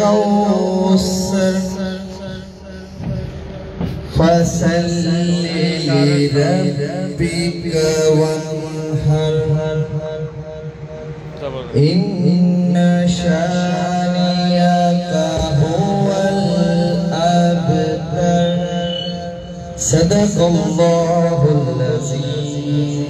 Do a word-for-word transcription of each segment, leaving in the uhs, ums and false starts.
कौसर फसल्लि लिरब्बिका वन्हर इन्ना शानियका हुवल अबतर सदक़ल्लाहुल अज़ीम।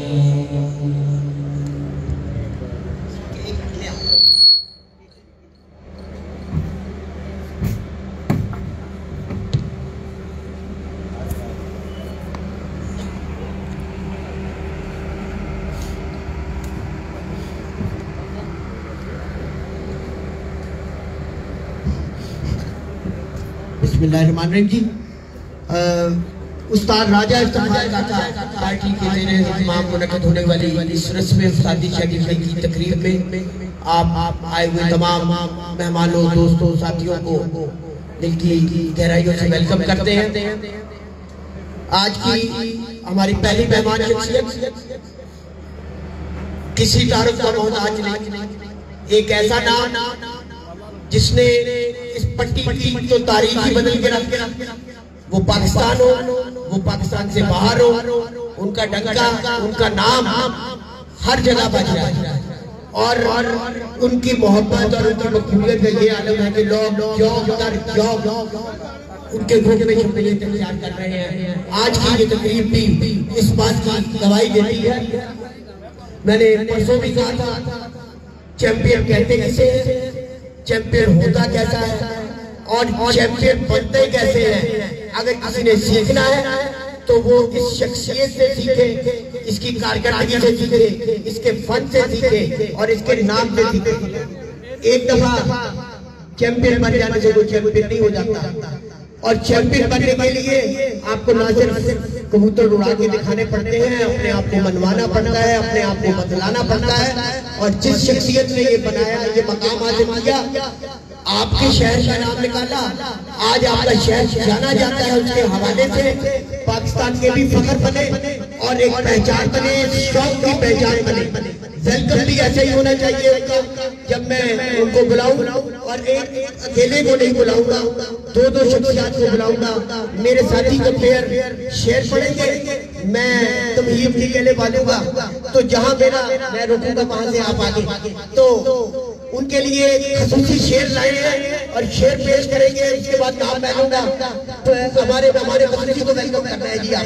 बिस्मिल्लाहिर्रहमानिर्रहीम जी। उस्ताद राजा इफ्तिखार काका पार्टी के ज़ेरे इमाम मुनक़्क़िद होने वाली इस रस्म उस्तादी शरीफी की तकरीब में आप आप आए हुए तमाम मेहमानों, दोस्तों, साथियों को दिल की गहराइयों से वेलकम करते हैं। आज की हमारी पहली मेहमान शख्सियत किसी तारुफ का मोहताज नहीं, एक ऐसा नाम जिसने इस पट्टी की तो तारीख ही बदल के रख, वो पाकिस्तान हो, वो पाकिस्तान से बाहर हो, उनका डंका, उनका नाम हर जगह बज रहा है और उनकी मोहब्बत और उनकी मकबूलियत का ये आलम है कि लोग जॉब दर जॉब उनके ग्रुप में शमूलियत इंतजार कर रहे हैं। आज की ये तकरीब भी इस बात की गवाही देती है। मैंने परसों भी कहा था, चैंपियन कहते किसे, चैंपियन होता कैसा है और चैंपियन बनते कैसे हैं। अगर किसी ने सीखना है तो वो इस शख्सियत से सीखे, इसकी कारकर्दगी से सीखे, इसके फन से सीखे और इसके नाम से सीखे। एक दफा चैंपियन बन जाने से वो चैंपियन नहीं हो जाता और चैंपियन बनने के लिए आपको ना सिर्फ कबूतर उड़ा के दिखाने पड़ते हैं, अपने आप को मनवाना पड़ता है, अपने आप को बतलाना पड़ता है। और जिस शख्सियत ने ये बनाया, ये मकाम हासिल किया, आपके शहर का नाम निकाला, आज आपका शहर जाना जाता है उसके हवाले से, पाकिस्तान के भी फख्र बने और एक पहचान बने, शौक की पहचान बने। वेलकम भी ऐसे ही होना चाहिए उनका। जब मैं उनको बुलाऊं और एक अकेले को नहीं बुलाऊंगा, दो दो शख्सियत को बुलाऊंगा। मेरे साथी को प्लेयर शेर पढ़ेंगे, मैं तमहीद की गले बांधूंगा, तो जहां मेरा मैं रुकूंगा वहां से आप आगे। तो उनके लिए खसूसी शेर लाए हैं और शेर पेश करेंगे, उसके बाद नाम मैं लूंगा। तो हमारे हमारे बच्चे को वेलकम करना है जी। आप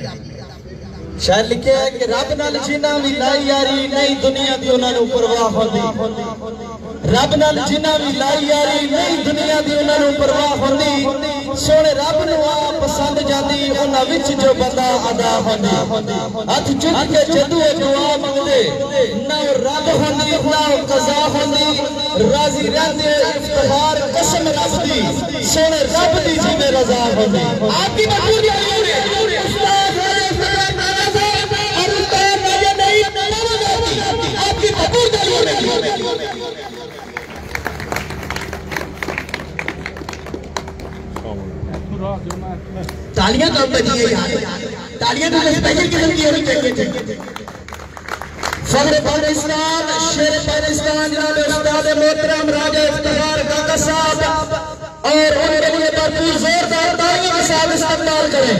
शायर लिखे है कि रब नाल जिन्ना भी लाई यारी नहीं दुनिया दी उन्हां नूं परवाह होंदी। रब नाल जिन्ना भी लाई यारी नहीं दुनिया दी उन्हां नूं परवाह होंदी। सोने रब नूं आ पसंद जांदी उन्हां विच जो बंदा अदा होंदी। हथ चुक के जदू दुआ मंगदे ना रब होंदी ना कज़ा होंदी। राजी रहंदे इफ्तिखार कसम रब दी सोने रब दी जिवें रज़ा होंदी। आपकी मजबूरी है तालियां कब बजी है यार, तालियां तो स्पेशल किस्म की होनी चाहिए। फख्र पाकिस्तान, शेर पाकिस्तान जनाब उस्ताद मोहतरम राजा इफ्तिखार काका साहब और उनके लिए भरपूर जोरदार तालियों के साथ इस्तेमाल करें।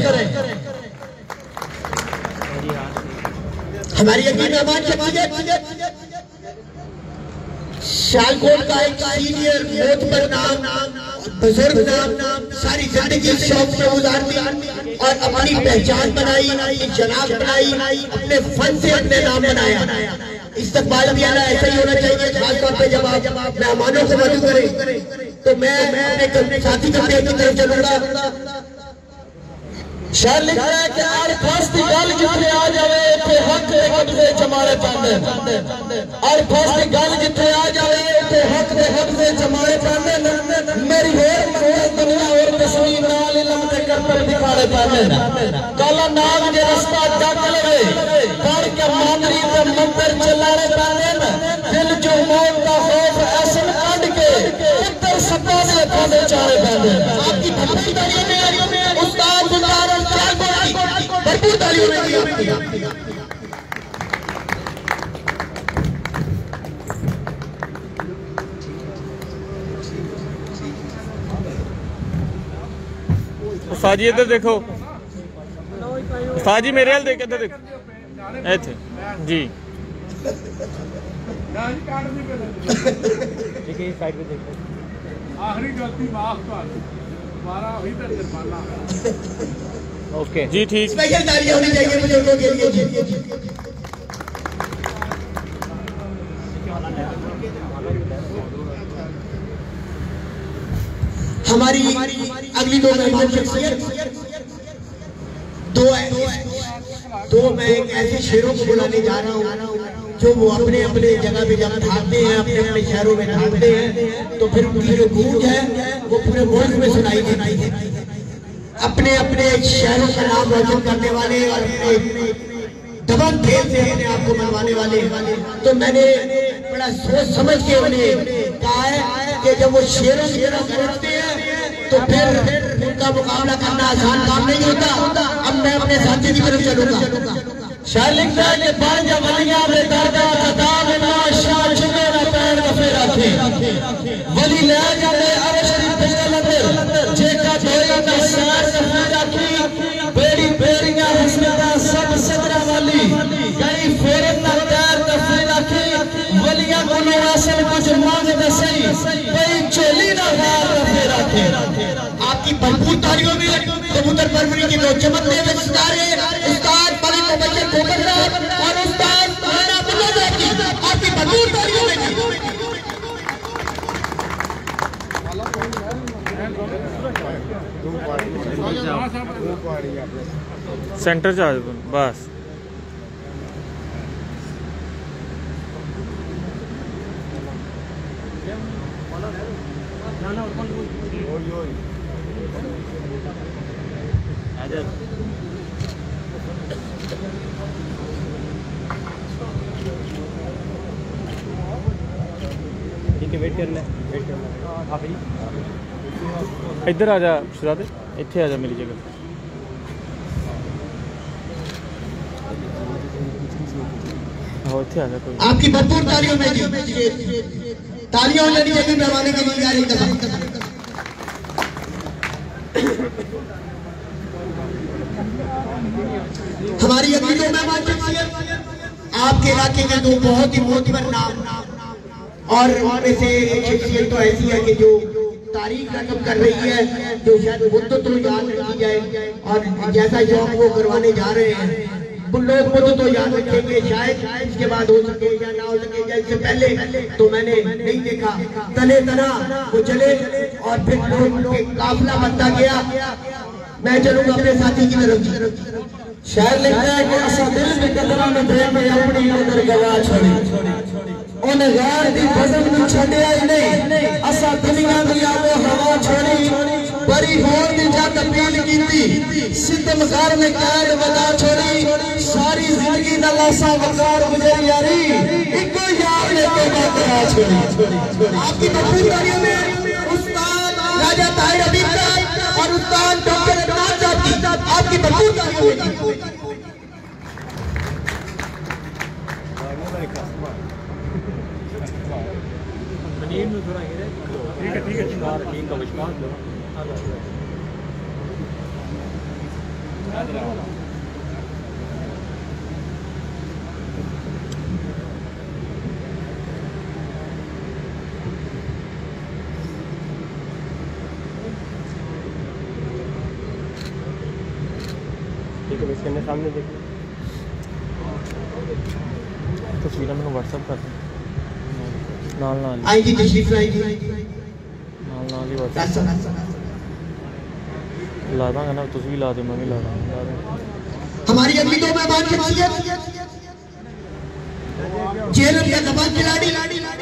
हमारी अगली मेहमान शख्सियत शालकोट का एक सीनियर मोतबर नाम, बुजुर्ग नाम, सारी जिंदगी शौक में गुजारती और अपनी पहचान बनाई, जनाब बनाई, अपने फन से अपने नाम बनाया। इस्तकबाल भी आना ऐसा ही होना चाहिए। खासतौर पे जब आप मेहमानों को मदद करें तो मैं अपने साथी करते की तरफ चलूंगा। शायर लिख रहा है कि आर फास्ती गल जिथे आ जावे ते हक दे कब्जे जमाड़े पांदे। आर फास्ती गल जिथे आ जावे ते हक दे कब्जे जमाड़े पांदे। मेरी होर मंगल दुनिया और तस्वीर नाल इल्म ते करतब दिखाड़े पांदे। काला नाग जे रास्ता डक लवे पढ़ के मांदरी ते मंदिर चलाड़े पांदे। दिल जो मौत का खौफ ऐसन कढ के पुत्र सपा दे खाने चारे पांदे। आपकी भरपूर तालियों में उस्ताद भरपूर तालियों में उस्ताद जी इधर देखो, उस्ताद जी मेरे हाल देख, इधर देखो इत्थे जी। आखिरी गलती माफ कर दोबारा वही तो जुर्माना। ओके जी ठीक। स्पेशल तालियां होनी चाहिए बुजुर्गों के लिए जी। हमारी अगली दो मेहमान शख्सियत दो दो मैं एक ऐसे शेरों को बुलाने जा रहा हूँ जो वो अपने अपने जगह पे जब ठाकते हैं, अपने अपने शहरों में ठाकते हैं तो फिर उनकी जो गूंज है वो पूरे मुल्क में सुनाई देती है। अपने अपने शहरों का नाम रोशन करने वाले और अपने दबंग खेल से अपने आप को मनवाने वाले, तो मैंने बड़ा सोच समझ के उन्हें कहा है कि जब वो शेरों की तरह गरजते हैं तो फिर उनका मुकाबला करना आसान काम नहीं होता। अब मैं अपने साथी की तरफ चलूंगा। शाह लिखता है कि पांच वलियां में दर्दा खताब ना शाह चुके ना पैर दफे रखे वली ले जाते अरश दी बेल अंदर जेका धोई ना सार दफे रखी बेड़ी बेड़ियां हसनदा सब सदरा वाली गई फेरत ना पैर दफे रखी वलियां को असल कुछ मांग दसई कोई चोली ना हार दफे रखे। आपकी भरपूर तालियों में कबूतर परवरी के दो चमकते हुए सितारे उस्ताद मलिक मुबशर ठोकरदार और उस्ताद राणा मुल्लाजाद की आपकी भरपूर तालियों में सेंटर च आ जाओ बस। वेट करना वेट करना आप ही इधर आ जा शहजादे, इत्थे आ जा मेरी जगह। हाँ इत्थे आ जा कोई। आपकी भरपूर तालियों में जी तालियां होनी चाहिए मेहमानों के लिए यार एकदम। हमारी अगली दो मेहमान शख्सियत आपके इलाके के दो बहुत ही मोहतर नाम और उनमें से एक शख्सियत तो ऐसी है कि जो तारीख रकम कर रही है, जो शायद मुद्दत तो याद रखी जाए और जैसा शौक वो करवाने जा रहे हैं वो लोग मुद्दत तो याद रखेंगे, शायद इसके बाद हो सके या ना हो सके। इससे पहले तो मैंने नहीं देखा, तले तना वो चले और फिर लोग के काफिला बनता गया। मैं चलूंगा अपने साथी की तरफ। शायर लिखता है कि असा दिल में कदम में दे में अपनी नजर गवा छोड़ी उन गैर दी बदन में छड़िया ही नहीं असा दुनिया दी आबो हवा छोड़ी बड़ी होर दी जद अपील कीती सितमगार ने कैद वदा छोड़ी सारी जिंदगी दा लासा वकार गुजर यारी इको यार ने तौबा करा छोड़ी। आपकी भरपूर तालियों में उस्ताद राजा ताहिर हबीब साहब और उस्ताद डॉक्टर इमरान साहब की आपकी भरपूर तालियों में। ठीक है ठीक है शिकार ठीक है शिकार लो ठीक है इसके सामने देखिए तस्वीरें मैंने व्हाट्सएप कर दी नाल नाल आई जी तशरीफ लाई जी नाल नाल ही व्हाट्सएप ला दांगा ना, तुम भी ला दो मैं भी ला दूंगा। हमारी अगली दो मेहमान शख्सियत जेलम का दबंग खिलाड़ी,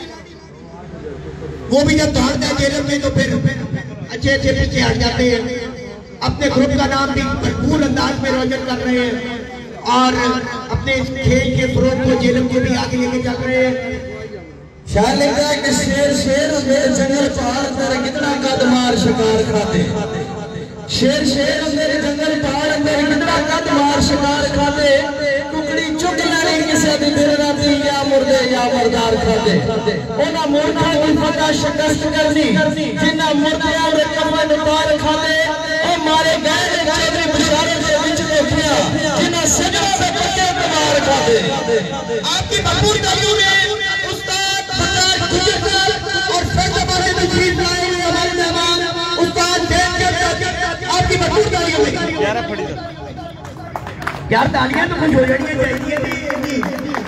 वो भी जब दौड़ता है जेलम में तो फिर अच्छे अच्छे पीछे हट जाते हैं, अपने ग्रुप का नाम भी भरपूर अंदाज में रोशन कर रहे हैं और अपने इस खेल के फरोग को जेलम को भी आगे लेके चल रहे हैं। शायर लिखता है कि शेर शेर मेरे जंगल पहाड़ तेरे कितना कद मार शिकार खाते शेर शेर मेरे जंगल पहाड़ मेरे कितना कद मार शिकार खाते टुकड़ी चुक लड़ी किसी दी दिल राती या मुर्दे या मरदार खाते ओना मूर्खा की फटा शिकस्त करनी जिन्ना मुर्दियां दे कफन उतार खाते ओ ਉਹ ਮਾਰੇ ਗਏ ਨੇ ਚੌਧਰੀ ਬਸ਼ਾਰਤ ਦੇ ਵਿੱਚ ਦੇਖਿਆ ਜਿਨ੍ਹਾਂ ਸਜਣਾ ਦੇ ਪੱਕੇ ਕਮਾਰ ਖਾਦੇ आपकी भरपूर तालियों में उस्ताद बजाज गुजर और फैजाबाद में तशरीफ लाए हुए हमारे मेहमान उस्ताद देवकर आपकी भरपूर तालियों में ग्यारह फड़ी यार तालियां तो कुछ हो जानी चाहिए जी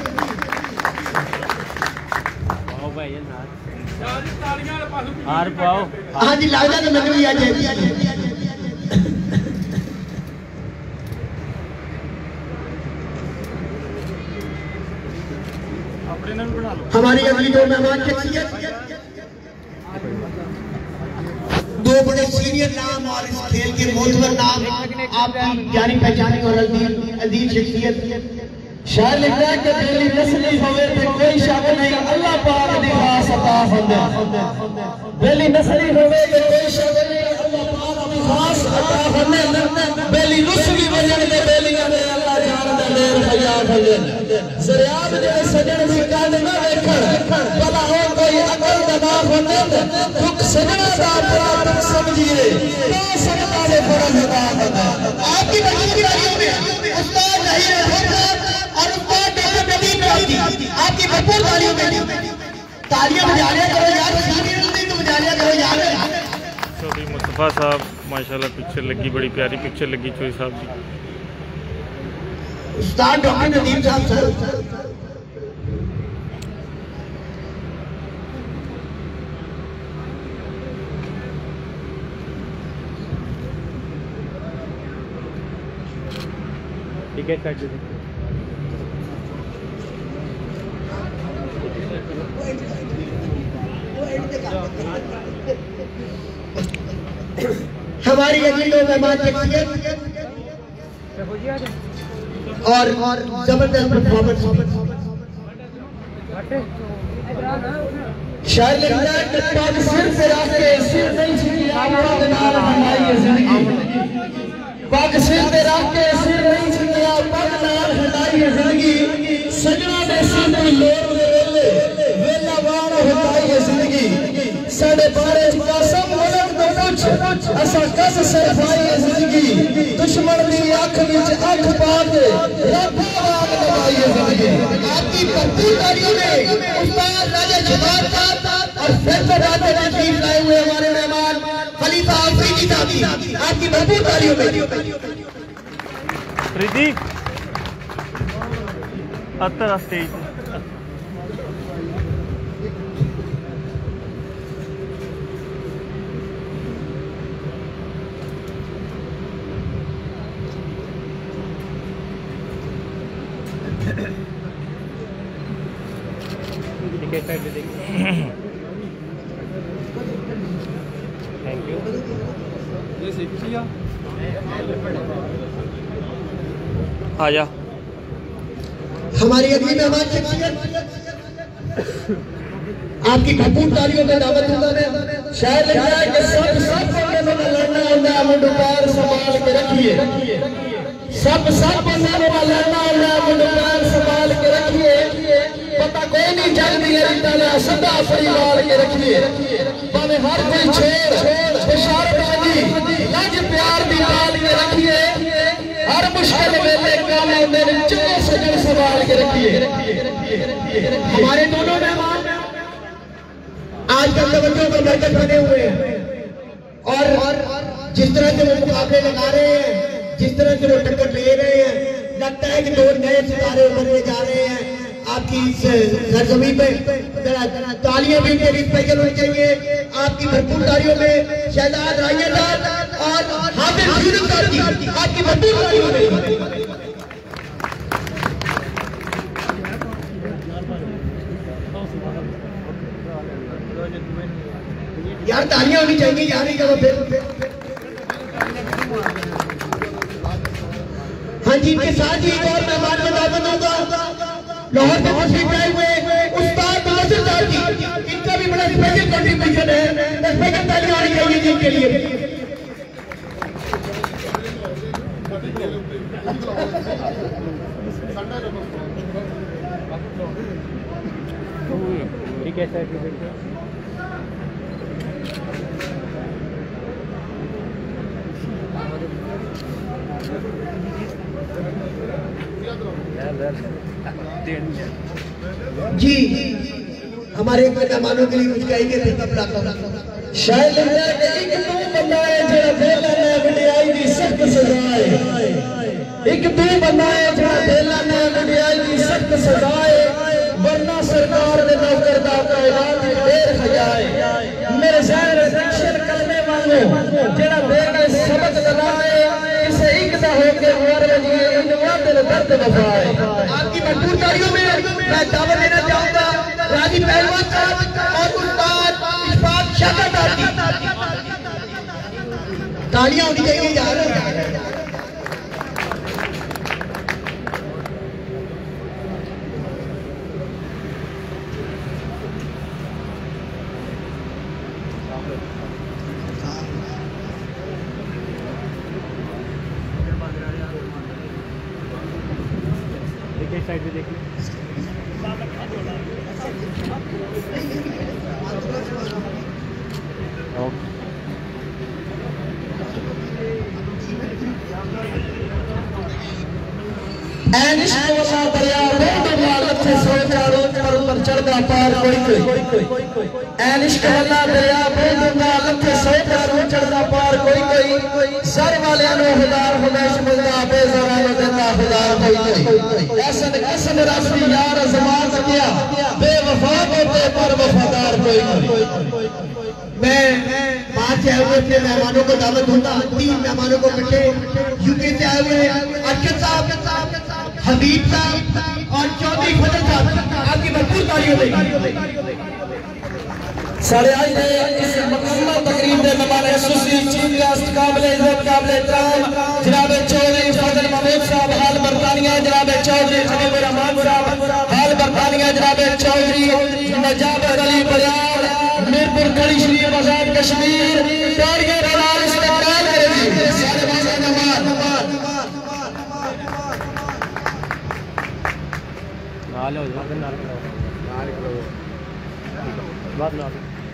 आओ भाई ये ना ਸਾਰੀ ਤਾਲੀਆਂ ਵਾਲੇ ਪਾਸੋਂ हार पाओ हाँ जी लगता तो मैंने भी आज अपने नाम बना लो हमारी अगली दो मेहमान शख्सियत दो बड़े सीनियर नाम और इस खेल के मोतबर नाम आपकी जानी पहचानी और अजीज शख्सियत शायर लिखता है कि बेली नस्ली होवे ते कोई शक नहीं अल्लाह पाक दी खास अता हुंदे बेली नस्ली होवे ते कोई शक नहीं अल्लाह पाक दी खास अता हुंदे बेली नस्ली वजन दे बेलियां दे अल्लाह जानदा देर खया हुंदे ज़रियाब दे सजन दी कंड ना देखण भला हो कोई अकल दा ना हुंदे दुख सजना दा अपराध समझिए तो सजदा दे फर्ज अदा हुंदे आपकी मजबूरी में उस्ताद जहीर और उस्ताद डॉक्टर नदीम राजी आपकी भरपूर तालियों में तालियां बजा लिया करो यार सीनियर नहीं तो बजा लिया करो यार चौधरी मुस्तफा साहब माशाल्लाह पिक्चर लगी बड़ी प्यारी पिक्चर लगी चौधरी साहब की उस्ताद डॉक्टर नदीम साहब सर टिकट काट दे हमारी अगली दो मेहमान शख्सियत और जबरदस्त परफॉर्मेंस शायर लिखता है कि पग सिर पे रख के सिर नहीं छिकिया पग नाल हटाई है जिंदगी पग सिर पे रख के सिर नहीं छिकिया पग नाल हटाई है जिंदगी सजना दे सिर दी लोर दे वेले वेला वाण हटाई है जिंदगी साडे बारे कसम मुलक तो कुछ असा कस सरफाई है जिंदगी दुश्मन दी अख विच अख पा के रब्बा वाग दबाई है जिंदगी आपकी भरपूर तालियों में उस्ताद राजा जवाब साहब और फैजाबाद में तशरीफ लाए हुए हमारे मेहमान खलीफा अफरीदी साहब आपकी भरपूर तालियों में प्रीति अत्तर स्टेज टिकट काट दे थैंक यू ਇਹ ਸਿੱਖੀ ਆ आ जा हमारी अगली मेहमान शख्सियत आपकी भरपूर तालियों में दावत दूंगा मैं शायर लिखता है कि सब सब बंदे में लड़ना होता है मुंड पैर संभाल के रखिए सब सब बंदे में लड़ना होता है मुंड पैर संभाल के रखिए पता कोई नहीं जग दिया रिताला सदा परिवार के रखिए भावे हर कोई छेड़ बशारत जी लज प्यार भी पाल के रखिए हर मुश्किल वेले काम आते हैं चलो सजन संभाल के रखिए हमारे दोनों मेहमान आजकल तवज्जो पर बरकत बने हुए हैं और जिस तरह से वो मुकाबले लगा रहे हैं जिस तरह से वो टक्कर ले रहे हैं लगता है कि दो नए सितारे उभरने जा रहे हैं आपकी इस सरजमी पे तालियां भी उनके लिए स्पेशल होनी चाहिए आपकी भरपूर तालियों में शहजाद राइया साहब और हाफिज यूनुस साहब की आपकी भरपूर तालियों में यार तालियां होनी चाहिए यार नहीं करो फिर हाँ जी इनके साथ ही एक और मेहमान में दावत होगा लाहौर से तशरीफ लाए हुए उस्ताद नासिर साहब जी इनका भी बड़ा स्पेशल कंट्रीब्यूशन है स्पेशल तालियां आनी चाहिए जी इनके लिए ठीक है सर जी हमारे मेहमानों के लिए कुछ कहेंगे फिर मैं बुलाता हूँ। शायद एक तू बंदा है जेड़ा बेला ने वडियाई दी सख्त सजा है। एक तू बंदा है जेड़ा बेला ने वडियाई दी सख्त सजा है। वरना सरकार दे नौकर दा कायनात देर खजाए। मेरे शहर शिक्षण करने वालों जेड़ा बेला सबक लगाए इसे एक दा होके मर लगी इन वादे दर्द वफाए। आपकी मजबूर तालियों में मैं दावा देना चाहूंगा राजी पहलवान साहब और उस्ताद इशफाक शाहदार की तालियां होनी चाहिए यार। देखिए साइड पे देखिए ओके ऐनिश वाला दरिया बहुत मालक से सो चारों पर पर चढ़दा पार कोई कोई ऐनिश वाला दरिया बहुत मालक से सो चारों चढ़दा पार कोई कोई सर वाले नु हजार हमेश मिलदा बेज़रा नु देता हजार कोई कोई ऐसा कसम राशि यार ज़मात किया बेवफा होते पर वफादार कोई कोई। मैं पांच आए हुए अपने मेहमानों को दावत दूंगा। तीन मेहमानों को मिले यूके से आए हुए अर्शद साहब, हबीब साहब और चौधरी फजल साहब। आपकी भरपूर तालियों में सारे आज ने इस मुकम्मल तकरीब में मेहमान खुसूसी चीफ गेस्ट काबिले इज्जत काबिले इकराम जनाब चौधरी फजल महमूद साहब हाल बरतानिया, जनाब चौधरी हबीबुर रहमान साहब हाल बरतानिया, जनाब चौधरी नजाब अली बयान मीरपुर खड़ी शरीफ आजाद कश्मीर ताड़ियां बजा इस्तेमाल करें जी सारे मेहमान नालो बात ना करो बात ना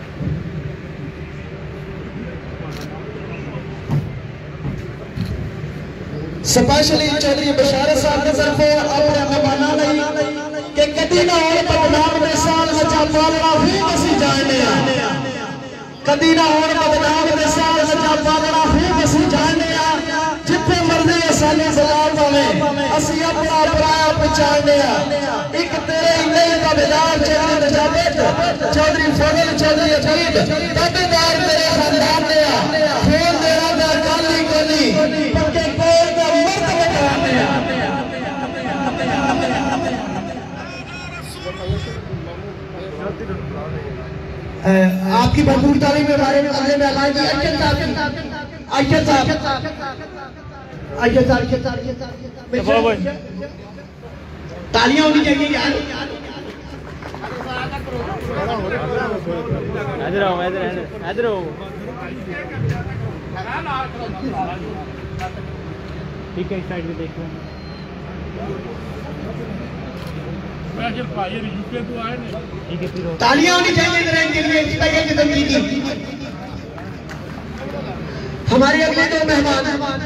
स्पेशली चौधरी बशारत साहब ने तरफों अपने मेहमानां लई कि कदी ना होण बदनाम दे साल बचा पालना हूं असी जानने आ। कदी ना होण बदनाम दे साल बचा पालना हूं असी जानने आ। जिथे मर्जी सानू सदा पावे असी अपना पराया पहचानने आ। एक तेरे इन्ने दा बेदार चौधरी नजाबत चौधरी फजल चौधरी अजीब ताबेदार तेरे खानदान ने आ। फोन देना दा गाली कोनी पक्के कोल दा मर्द बचाने आ। आपकी भरपूर तालीम में हमारे अगले मेहमान जी अर्शद साहब, अर्शद साहब, अर्शद साहब तालियां होनी चाहिए यार। इधर आओ इधर इधर आओ ठीक है साइड में देखो ठीक है फिर तालियां होनी चाहिए जरा इनके लिए स्पेशल किस्म की। हमारे अगले दो मेहमान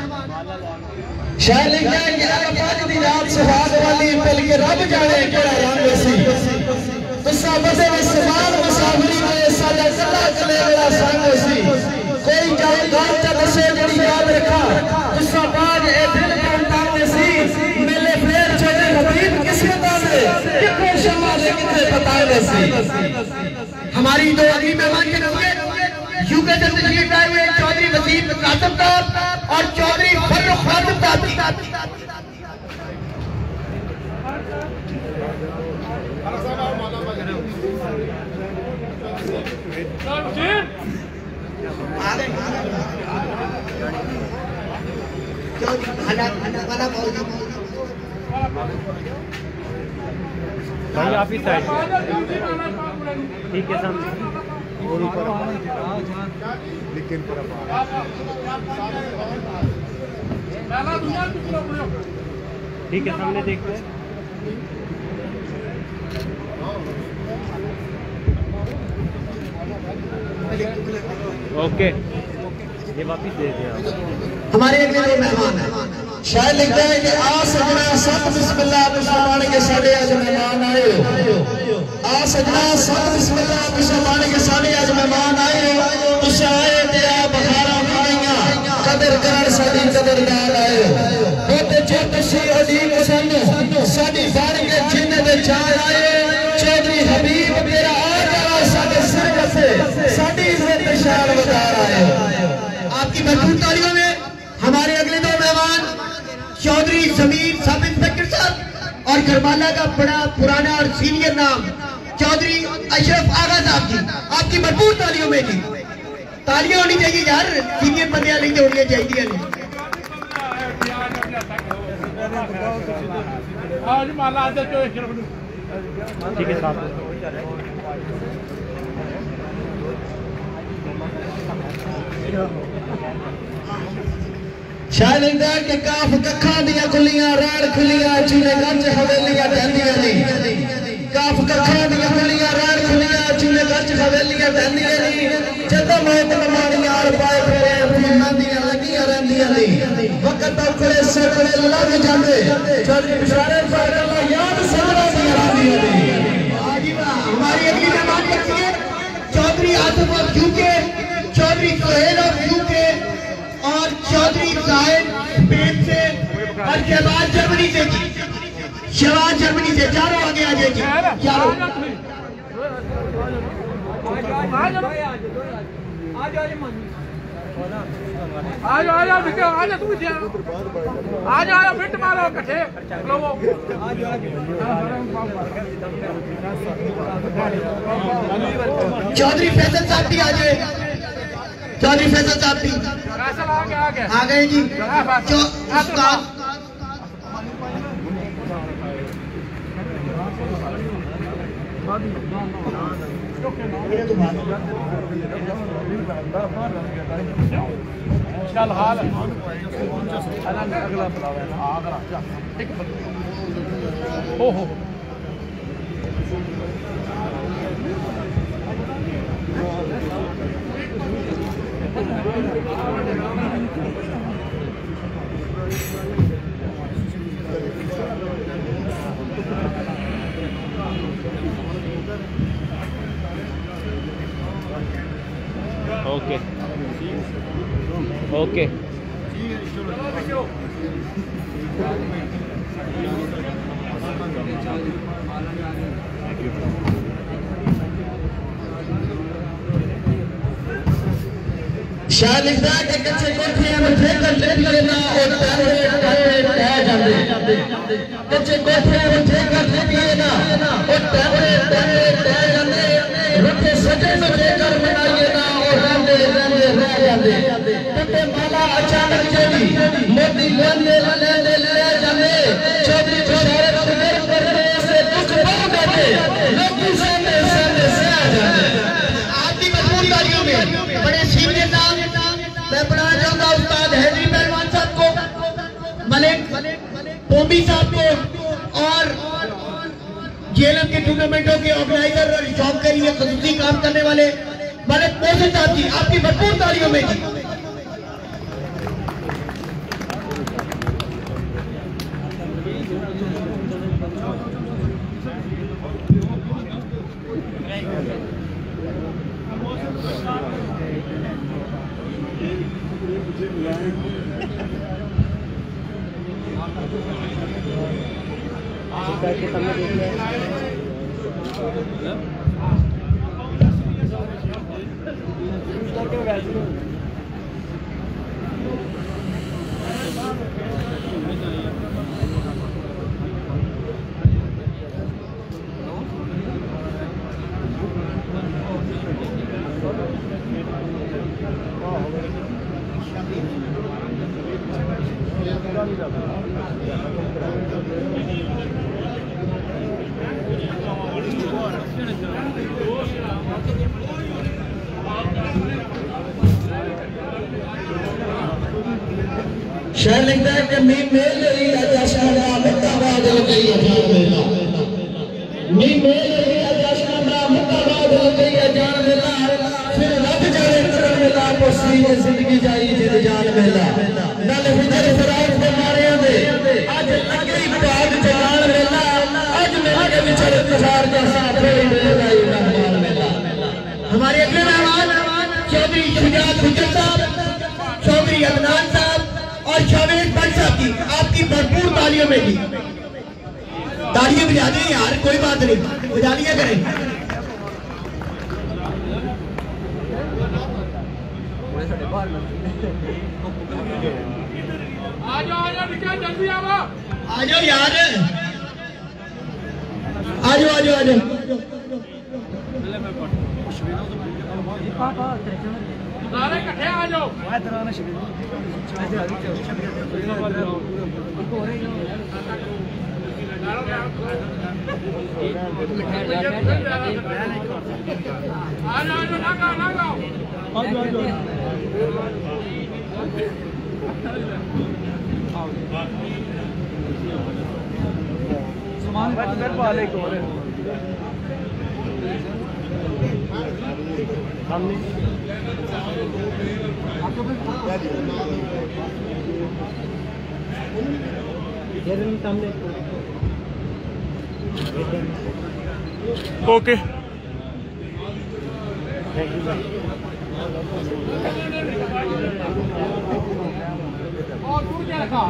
शायर लिखा है कि अरफात दी रात सुहाग वाली पल के रब जाने केड़ा रंग सी तुसा बसे समान मुसाफरी में साडा कला कले वाला संग सी कोई जाए गाल च दसे जड़ी याद रखा तुसा बाज ए दिल को तंग सी मेले फेर चले हबीब किसे दाने किथे शमा दे किथे बताए सी। हमारी दो अगली मेहमान के नजर यूके से तशरीफ लाए हुए चौधरी वसीम कासिम साहब और चौधरी फर्रुख खादिम साहब। भाई आप ही साइड ठीक है सामने और ऊपर लेकिन ठीक है सामने देखते हैं ओके ये वापिस दे दिया। हमारे अगले दो मेहमान शायद लिखता है कि आ सजना सत बिस्मिल्लाह मुसलमान के साढ़े आज मेहमान आए हो। आ सजना सत बिस्मिल्लाह मुसलमान के साढ़े आज मेहमान आए हो। तुस आए ते आ बखारा खाइया कदर करन साडी कदरदार आए हो। बोते जो तुसी अजीब सन साडी बाण के जिन्ने दे चार आए। चौधरी हबीब तेरा आ जा साडे सिर वसे साडी इज्जत शान वकार आए हो। आपकी भरपूर तालियों में हमारे अगले दो मेहमान चौधरी जमीर सब इंस्पेक्टर साहब और करबाला का बड़ा पुराना और सीनियर नाम चौधरी अशरफ आगा साहब जी, आपकी भरपूर तालियों में जी। तालियां होनी चाहिए यार, सीनियर बंदे नहीं तो होनी चाहिए नहीं। आज माला आदे जो ठीक है साहब। शायद लिखता है कि काफ कखा दिया खुलियां रैन खुलियां चूने गंज हवेलियां टहंदियां नी। काफ कखा दिया खुलियां रैन खुलियां चूने गंज हवेलियां टहंदियां नी। जदों मौत मारियां आल पाए फेरे मेहंदियां लगियां रहंदियां नी। वक्त औखड़े सैकड़े लग जांदे चौधरी बिशारे फारला याद सदा दी रहंदियां नी। हमारी अगली मेहमान रखिए Chaudhary Asif of UK, Chaudhary Sohail of UK और चौधरी जाहिद स्पेन से और शहबाज जर्मनी से जी। शहबाज जर्मनी से चारों आगे आ जाइए चारों। आज आया बिके आज तू जा आज आया फिट मारो इकट्ठे लोगो। चौधरी फैसल साहब भी आ जाए, चौधरी फैसल साहब भी फैसल आ गया आ गया आ गए जी। जो उस्ताद चल हाल अगला बुलावा हो हो ओके ओके शायद लिखता है कि कच्चे कोठियां में ठेकर ले लेना और तारे तारे टह जाते। कच्चे कोठियां में ठेकर ले लेना और तारे तारे टह जाते। रुठे सजे में ठेकर बनाइए ना और रहते रहते रह जाते। टुटे माला अचानक चली मोती लेने लेने ले जाते। चौधरी बिशारे फिक्र करने से दुख बहुत देते लोग सामने सामने से आ जाते। आपकी भरपूर तालियों में बड़े सीनियर नाम मैं बनाना चाहूंगा उस्ताद हैदरी पहलवान साहब को, मलिक पोमी साहब को और जेएलएम के टूर्नामेंटों के ऑर्गेनाइजर और शौक के लिए खसूसी काम करने वाले मलिक मोहसिन साहब जी, आपकी भरपूर तालियों में जी। शायद लिखता है कि मी मेल रही अजाशना मुताबाद गई अजान मेला। मी मेल रही अजाशना मुताबाद गई अजान मेला। फिर रब जाने करन मेला पोसी जिंदगी जाई जिद जान मेला। नल फिर फराज दे मारे इफ्तिखार जैसा कोई मिलेगा ही मेहमान मिला। हमारे अगले मेहमान चौधरी शुजात हुज्जत साहब, चौधरी अदनान साहब और शावेद भट्ट साहब की आपकी भरपूर तालियों में जी। तालियां बजा दें यार, कोई बात नहीं, बजा लिया करें। आ जाओ आ जाओ निकल जल्दी आओ। आ जाओ यार, आ जाओ आ जाओ आ जाओ। सारे इकट्ठे आ जाओ। आ जाओ ना गाओ ना गाओ। सामान वाले को ओके और दूर क्या रखा।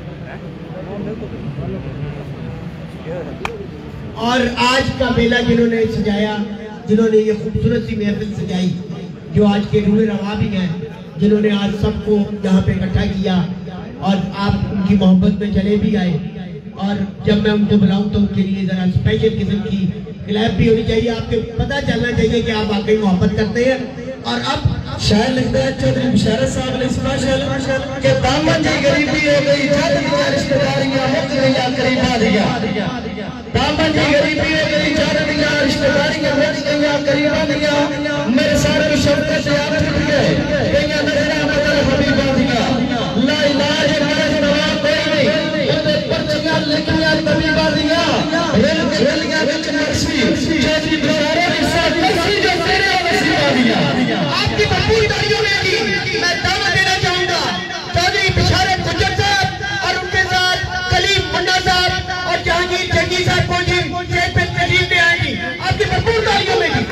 और आज का मेला जिन्होंने सजाया, जिन्होंने ये खूबसूरत सी महफिल सजाई, जो आज के रूए रवा भी हैं, जिन्होंने आज सबको यहाँ पे इकट्ठा किया और आप उनकी मोहब्बत में चले भी आए। और जब मैं उनको बुलाऊं तो उनके लिए जरा स्पेशल किस्म की क्लैप भी होनी चाहिए। आपको पता चलना चाहिए कि आप वाकई मोहब्बत करते हैं। और अब शायर लिखते हैं चौधरी बिशारत साहब ने स्पेशल के दामन जी गरीबी हो गई, जद दिया रिश्तेदारियां मुक्त गया करीबा दिया। दामन जी गरीबी हो गई, जद दिया रिश्तेदारियां मुक्त गया करीबा दिया। मेरे सारे शब्द से आप टूट गए, गया मेरा मतलब हबीबा दिया। ला इलाज मेरा दवा कोई नहीं, उन्हें पर्चियां लिखियां तबीबा दिया। रेल रेल गया विच मर्सी, चौधरी बिशारत साहब मर्सी जो तेरे नसीबा दिया। आपकी भरपूर तालियों में भी मैं दावा देना चाहूंगा चौधरी बिशारत हुज्जत साहब और उनके साथ कलीम मुन्ना साहब और जहांगीर जंगी साहब को जी स्टेज पे तशरीफ ले आएंगी। आपकी भरपूर तालियों में भी।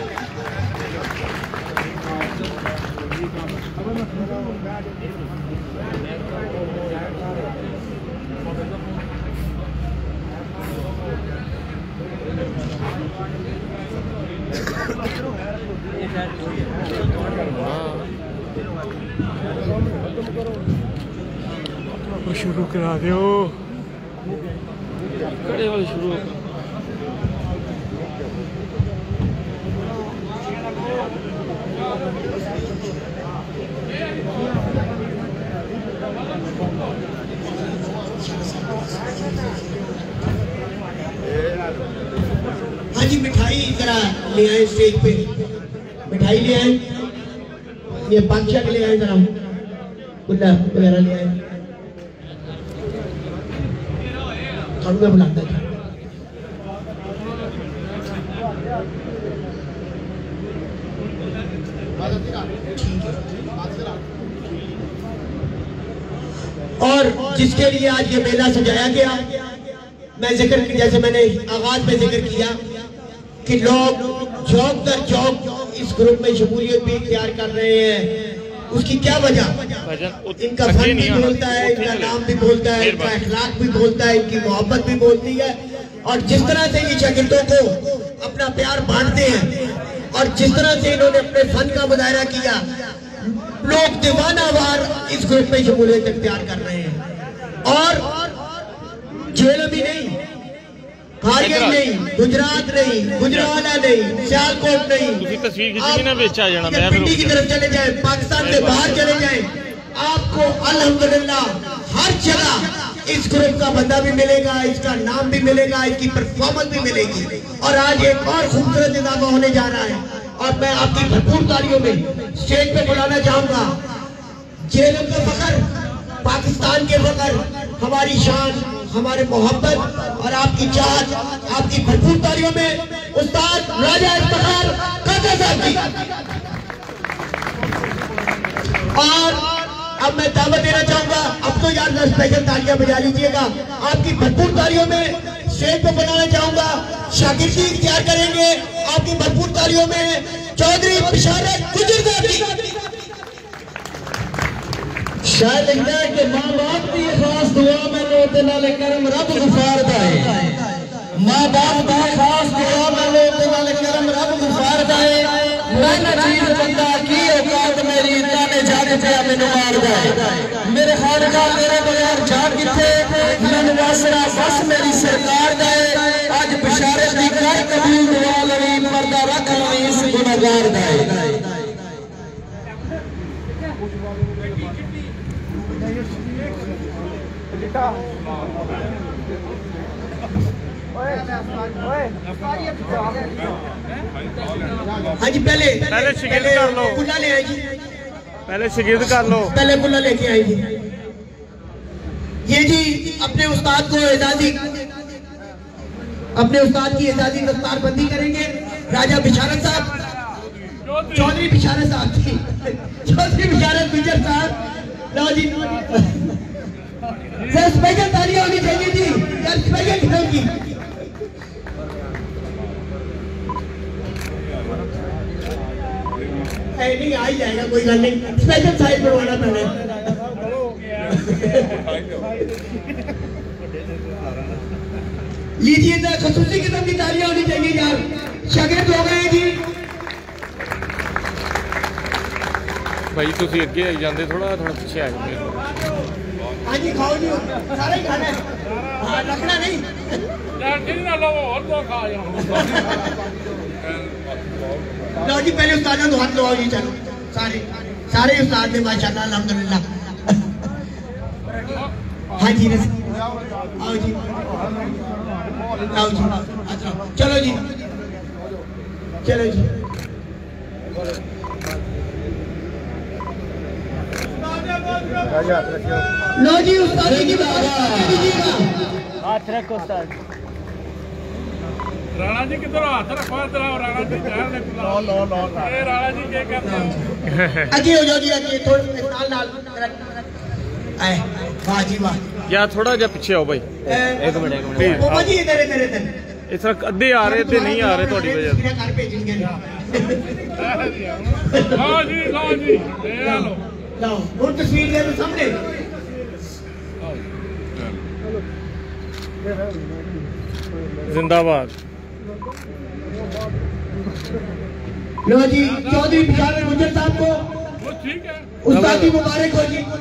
शुरू करा दो, खड़े वाले शुरू। हाँ जी, मिठाई जरा ले आए स्टेज पे, मिठाई ले आए, ये बादशाह ले आए, जरा कुल्ला वगैरह ले आए। और मैं बुलाता था और जिसके लिए आज ये मेला सजाया गया, मैं जिक्र जैसे मैंने आगाज में जिक्र किया कि लोग चौक दर चौक इस ग्रुप में शमूलियत भी इख्तियार कर रहे हैं। उसकी क्या वजह? इनका फन भी बोलता है, इनका नाम भी बोलता है, इनका अखलाक भी बोलता है, इनकी मोहब्बत भी बोलती है। और जिस तरह से ये शागिर्दों को अपना प्यार बांटते हैं और जिस तरह से इन्होंने अपने फन का मुजाहरा किया, लोग दीवानावार इस ग्रुप में शमूलियत इख्तियार कर रहे हैं। और जेल भी नहीं, कारगिल नहीं, गुजरात नहीं, गुजरावाला नहीं, सियालकोट नहीं, पिंडी की तरफ चले जाए, पाकिस्तान से बाहर चले जाए, आपको अल्हम्दुलिल्लाह हर जगह इस ग्रुप का बंदा भी मिलेगा, इसका नाम भी मिलेगा, इसकी परफॉर्मेंस भी मिलेगी। और आज एक और खूबसूरत इजाफा होने जा रहा है और मैं आपकी भरपूर तालियों में स्टेज पे बुलाना चाहूंगा जेलम का फखर, पाकिस्तान के फखर, हमारी शान, हमारे मोहब्बत और आपकी चाहत, आपकी भरपूर तालियों में उस्ताद राजा इफ्तिखार काका साहब की। और अब मैं दावत देना चाहूंगा, अब तो यार स्पेशल तालियां बजा लीजिएगा, आपकी भरपूर तालियों में स्टेज पर बनाना चाहूंगा, शागिर्दी इख्तियार करेंगे आपकी भरपूर तालियों में चौधरी बिशारत गुजर साहब की। शायद लिखता है कि मां बाप की खास दुआ मैनू ते नाले करम रब गुफार दा है। मां बाप की खास दुआ मैनू ते नाले करम रब गुफार दा है। मैं नजीर बंदा की औकात मेरी ताने जाने पे मैनू मार दा है। मेरे खालका तेरे बगैर जा किथे मैनू वासरा बस मेरी सरकार दा है। आज बिशारत दी कर कबूल दुआ लवी पर्दा रख लवी इस गुनाहगार दा है। हाँ जी पहले पहले शिगिर्द कर लो, कुल्ला ले आए जी, पहले शिगिर्द कर लो, पहले कुल्ला लेके आए जी। ये जी अपने उस्ताद को एजाजी, अपने उस्ताद की एजाजी दस्तारबंदी करेंगे राजा बिशारत साहब, चौधरी बिशारत साहब जी, चौधरी बिशारत गुजर साहब। लो जी सर स्पेशल तालियां होनी चाहिए जी, यार स्पेशल खिलाओ की। नहीं आ ही जाएगा, कोई गल नहीं, स्पेशल साइज बनवाना पड़े। लीजिए जरा खसूसी किस्म की तालियां होनी चाहिए यार, शागिर्द हो गए जी। भाई तुसी अगे आई जाते, थोड़ा थोड़ा पीछे आ जाते। हाँ जी खाओ जी, सारा ही खाना है, हाँ रखना नहीं। लो जी पहले उस्ताद तो हाथ लगाओ जी, चलो सारे सारे उस्ताद ने माशाल्लाह अल्हम्दुलिल्लाह। हाँ जी आओ जी, आओ जी, चलो जी, चलो जी। लो जी उस्ताद की बात, हाथ रखो उस्ताद। राणा जी किधर हाथ रखो, राणा जी लो लो लो राणा जी क्या करते हो? आगे हो जाओ जी, आगे थोड़े नाल नाल आए। वाह जी वाह, या थोड़ा जा पीछे आओ भाई, एक मिनट एक मिनट बाबा जी इधर इधर इधर। इस तरह अद्धे आ रहे थे, नहीं आ रहे थोड़ी वजह से। घर भेजेंगे लो जी लो जी ले लो, लाओ और तस्वीर दे दो सामने। जिंदाबाद। लो जी चौधरी बिशारत गुजर साहब को वो ठीक है, उस्ताद की मुबारक हो जी।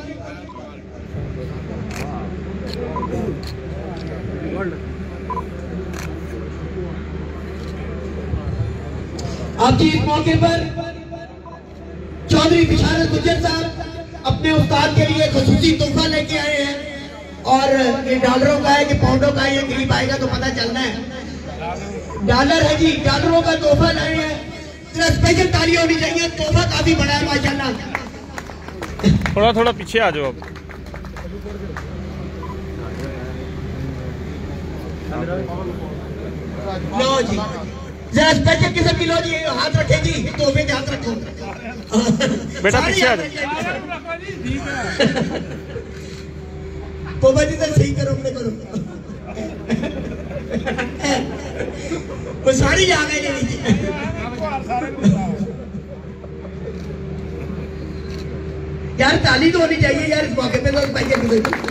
आप जी इस मौके पर चौधरी बिशारत गुजर साहब अपने उस्ताद के लिए खसूसी तोहफा लेके आए हैं, और ये डॉलरों का है कि पाउंडों का है, ये करीब आएगा तो पता चलना है। डॉलर है जी, डॉलरों का तोहफा लाए हैं, जरा स्पेशल तालियां होनी चाहिए, तोहफा काफी बड़ा है माशाल्लाह। थोड़ा थोड़ा पीछे आ जाओ अब। लो जी जरा स्पेशल किस्म की, लो जी हाथ रखे जी, तोहफे के हाथ रखो बेटा पीछे आ जाओ। ठीक है पोबा जी तो सही करो, अपने करो वो सारी आ गए जी। यार ताली तो होनी चाहिए यार इस मौके पे, तो स्पेशल किस्म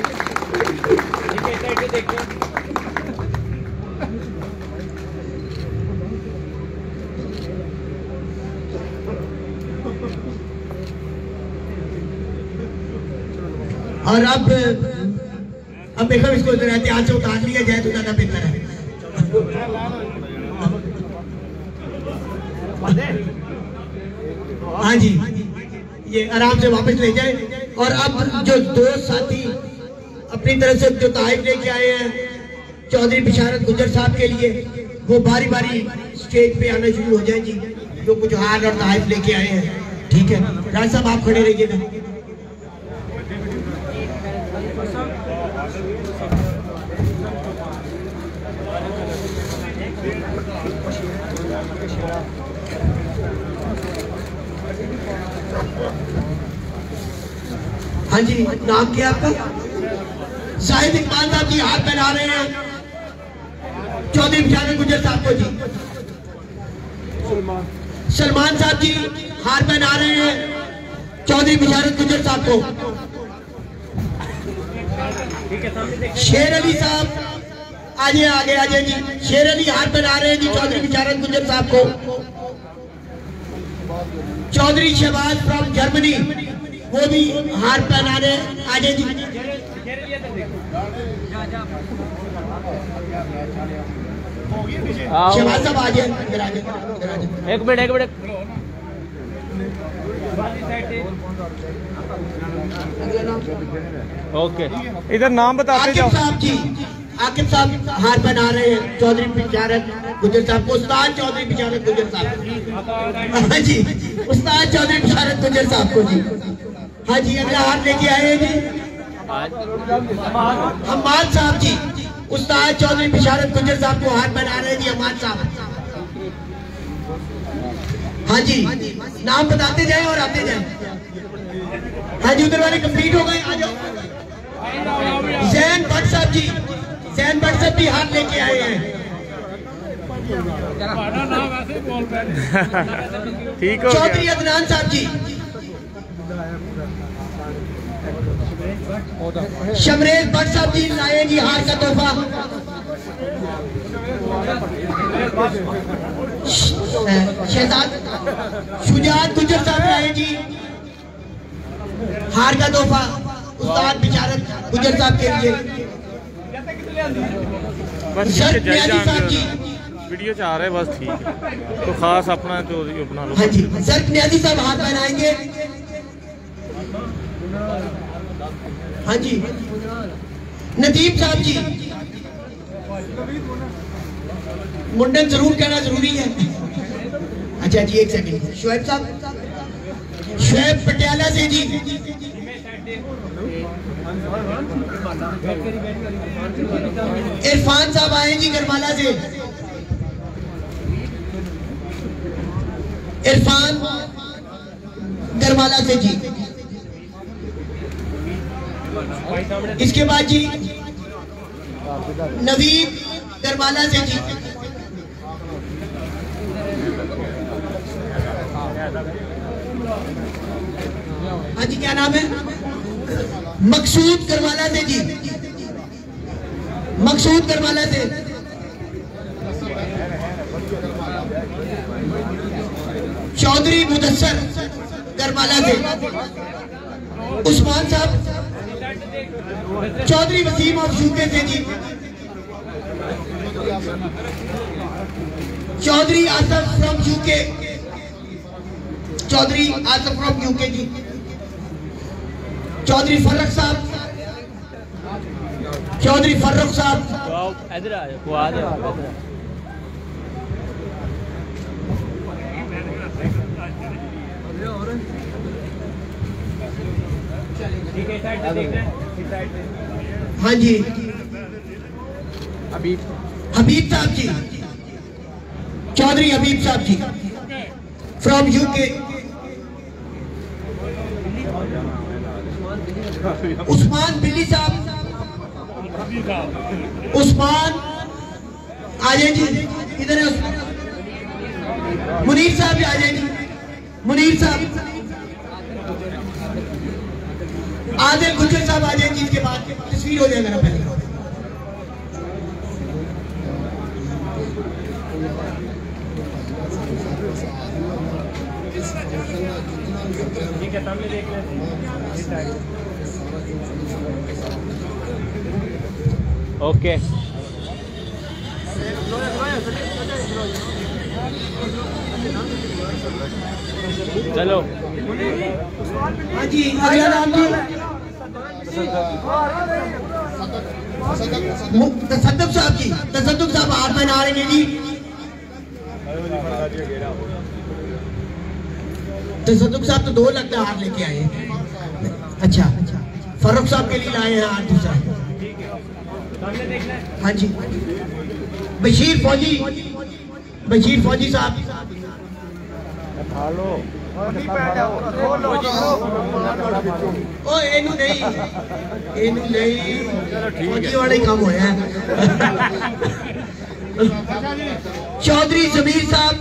और अब अब देखो इसको एहतियात से उतार लिया जाए तो ज्यादा बेहतर है। हाँ जी ये आराम से वापस ले जाए। और अब जो दो साथी अपनी तरफ से जो तोहफे लेके आए हैं चौधरी बिशारत गुजर साहब के लिए, वो बारी बारी स्टेज पे आना शुरू हो जाए जी, जो कुछ हार और तोहफे लेके आए हैं। ठीक है राज साहब आप खड़े रहिएगा। हाँ जी नाम क्या आपका? शाहिद इकबाल साहब जी हाथ पहना रहे हैं। चौधरी बिशारत गुजर साहब को जी। सलमान साहब जी हार पहना रहे हैं चौधरी बिशारत गुजर साहब को। शेर अली साहब आगे आगे आगे जी। शेर अली हार पहना रहे हैं जी चौधरी बिशारत गुजर साहब को। चौधरी शहबाज फ्रॉम जर्मनी वो भी हार पहना रहे हैं आगे जी। शहबाज साहब आगे एक मिनट एक मिनट ओके इधर नाम बताते जाओ। आकिब साहब जी आकिब साहब हार बना रहे हैं चौधरी बिशारत गुजर साहब को। उस्ताद चौधरी बिशारत गुजर साहब हाँ जी। उस्ताद चौधरी बिशारत गुजर साहब को जी। हाँ जी अगला हार लेके आए हैं जी हम्माद साहब जी। उस्ताद चौधरी बिशारत गुजर साहब को हार बना रहे हैं जी हम्माद साहब। हाँ जी नाम बताते जाए और आते जाए। हाँ जी उधर वाले कंप्लीट हो गए। आ जाओ जैन भट्ट साहब जी। जैन भट्ट साहब भी हाथ लेके आए हैं। ठीक हो चौधरी गया। अदनान साहब जी। शमरेज भट्ट साहब जी लाए जी हार का तोहफा। शहजाद शुजात गुजर साहब लाए जी हार का तोहफा उस्ताद बिशारत गुजर साहब के लिए। बस शर्त जाए न्याजी साहब जी। वीडियो चा रहे बस ठीक है तो खास अपना तो अपना लो। हाँ जी शर्त न्याजी साहब हाथ पहनाएंगे। हाँ जी नदीम साहब जी। मुंडन जरूर कहना जरूरी है। अच्छा जी एक सेकंड शुएब साहब। शुएब पटियाला से जी। इरफान साहब आए जी गरमाला से। इरफान गरमाला से जी। इसके बाद जी नवीद गरमाला से जी। हाँ जी क्या नाम है? मकसूद गरमाला से जी। मकसूद गरमाला से। चौधरी मुदस्सर गरमाला से। उस्मान साहब। चौधरी वसीम ऑफ यूके से ji. Chaudhary Asaf from UK. Chaudhary Asaf from UK ji. Chaudhary Farrukh Sahab. Chaudhary Farrukh साहब। इधर आ जाओ आ जाओ। हाँ जी हबीब हबीब साहब जी। चौधरी हबीब साहब जी फ्रॉम यूके। उस्मान बिल्ली साहब। उस्मान आ जाए जी। इधर है उस्मान। मुनीर साहब भी आ जाए जी। मुनीर साहब। आदिल गुजर साहब आ जाए जी। इसके बाद तस्वीर हो जाए मेरा पहले। ठीक है सामने देख लें। ओके चलो। हाँ जी अगला नाम जी तसद्दुक साहब जी। तसद्दुक साहब हाथ में आ रहे हैं जी। तसद्दुक साहब तो दो लगता है हाथ लेके आए हैं। अच्छा फर्रुख साहब के लिए लाए हैं हाथ दूसरा। हाँ जी बशीर फौजी। बशीर फौजी साहब। ओ एनू नहीं एनू नहीं फौजी वाले काम होया। चौधरी जमीर साहब,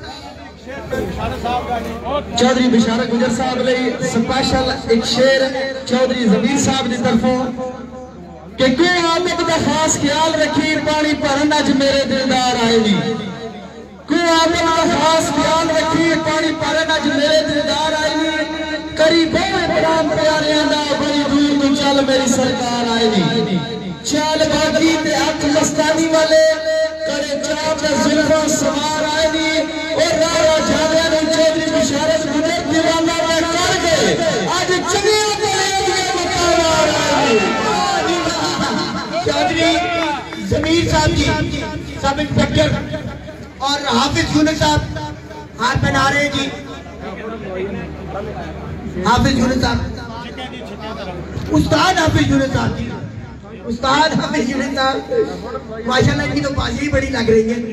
चौधरी बिशारत गुजर साहब ਲਈ स्पेशल एक शेर चौधरी जमीर साहब की तरफों कि कोई आदत का खास ख्याल रखी पानी भरन अज मेरे दिलदार आए नी। कोई आदत का खास ख्याल रखी पानी भरन अज मेरे दिलदार आए नी। करी बहु प्राण प्यारियां दा बड़ी दूर तू चल मेरी सरकार आए नी। चाल बागी ते अख मस्तानी वाले करे चाप ते जुल्फां सवार आए नी। और रारा जाने नु चौधरी बिशारत गुजर दीवाना में कर गए आज चंगे चौधरी जमीर साहब जी, सब इंस्पेक्टर और हाफिज यूनुस साहब हाथ पहना रहे हैं जी। हाफिज यूनुस साहब, उस्ताद हाफिज यूनुस साहब जी, उस्ताद हाफिज यूनुस साहब माशाल्लाह इनकी तो बाजी बड़ी लग रही है।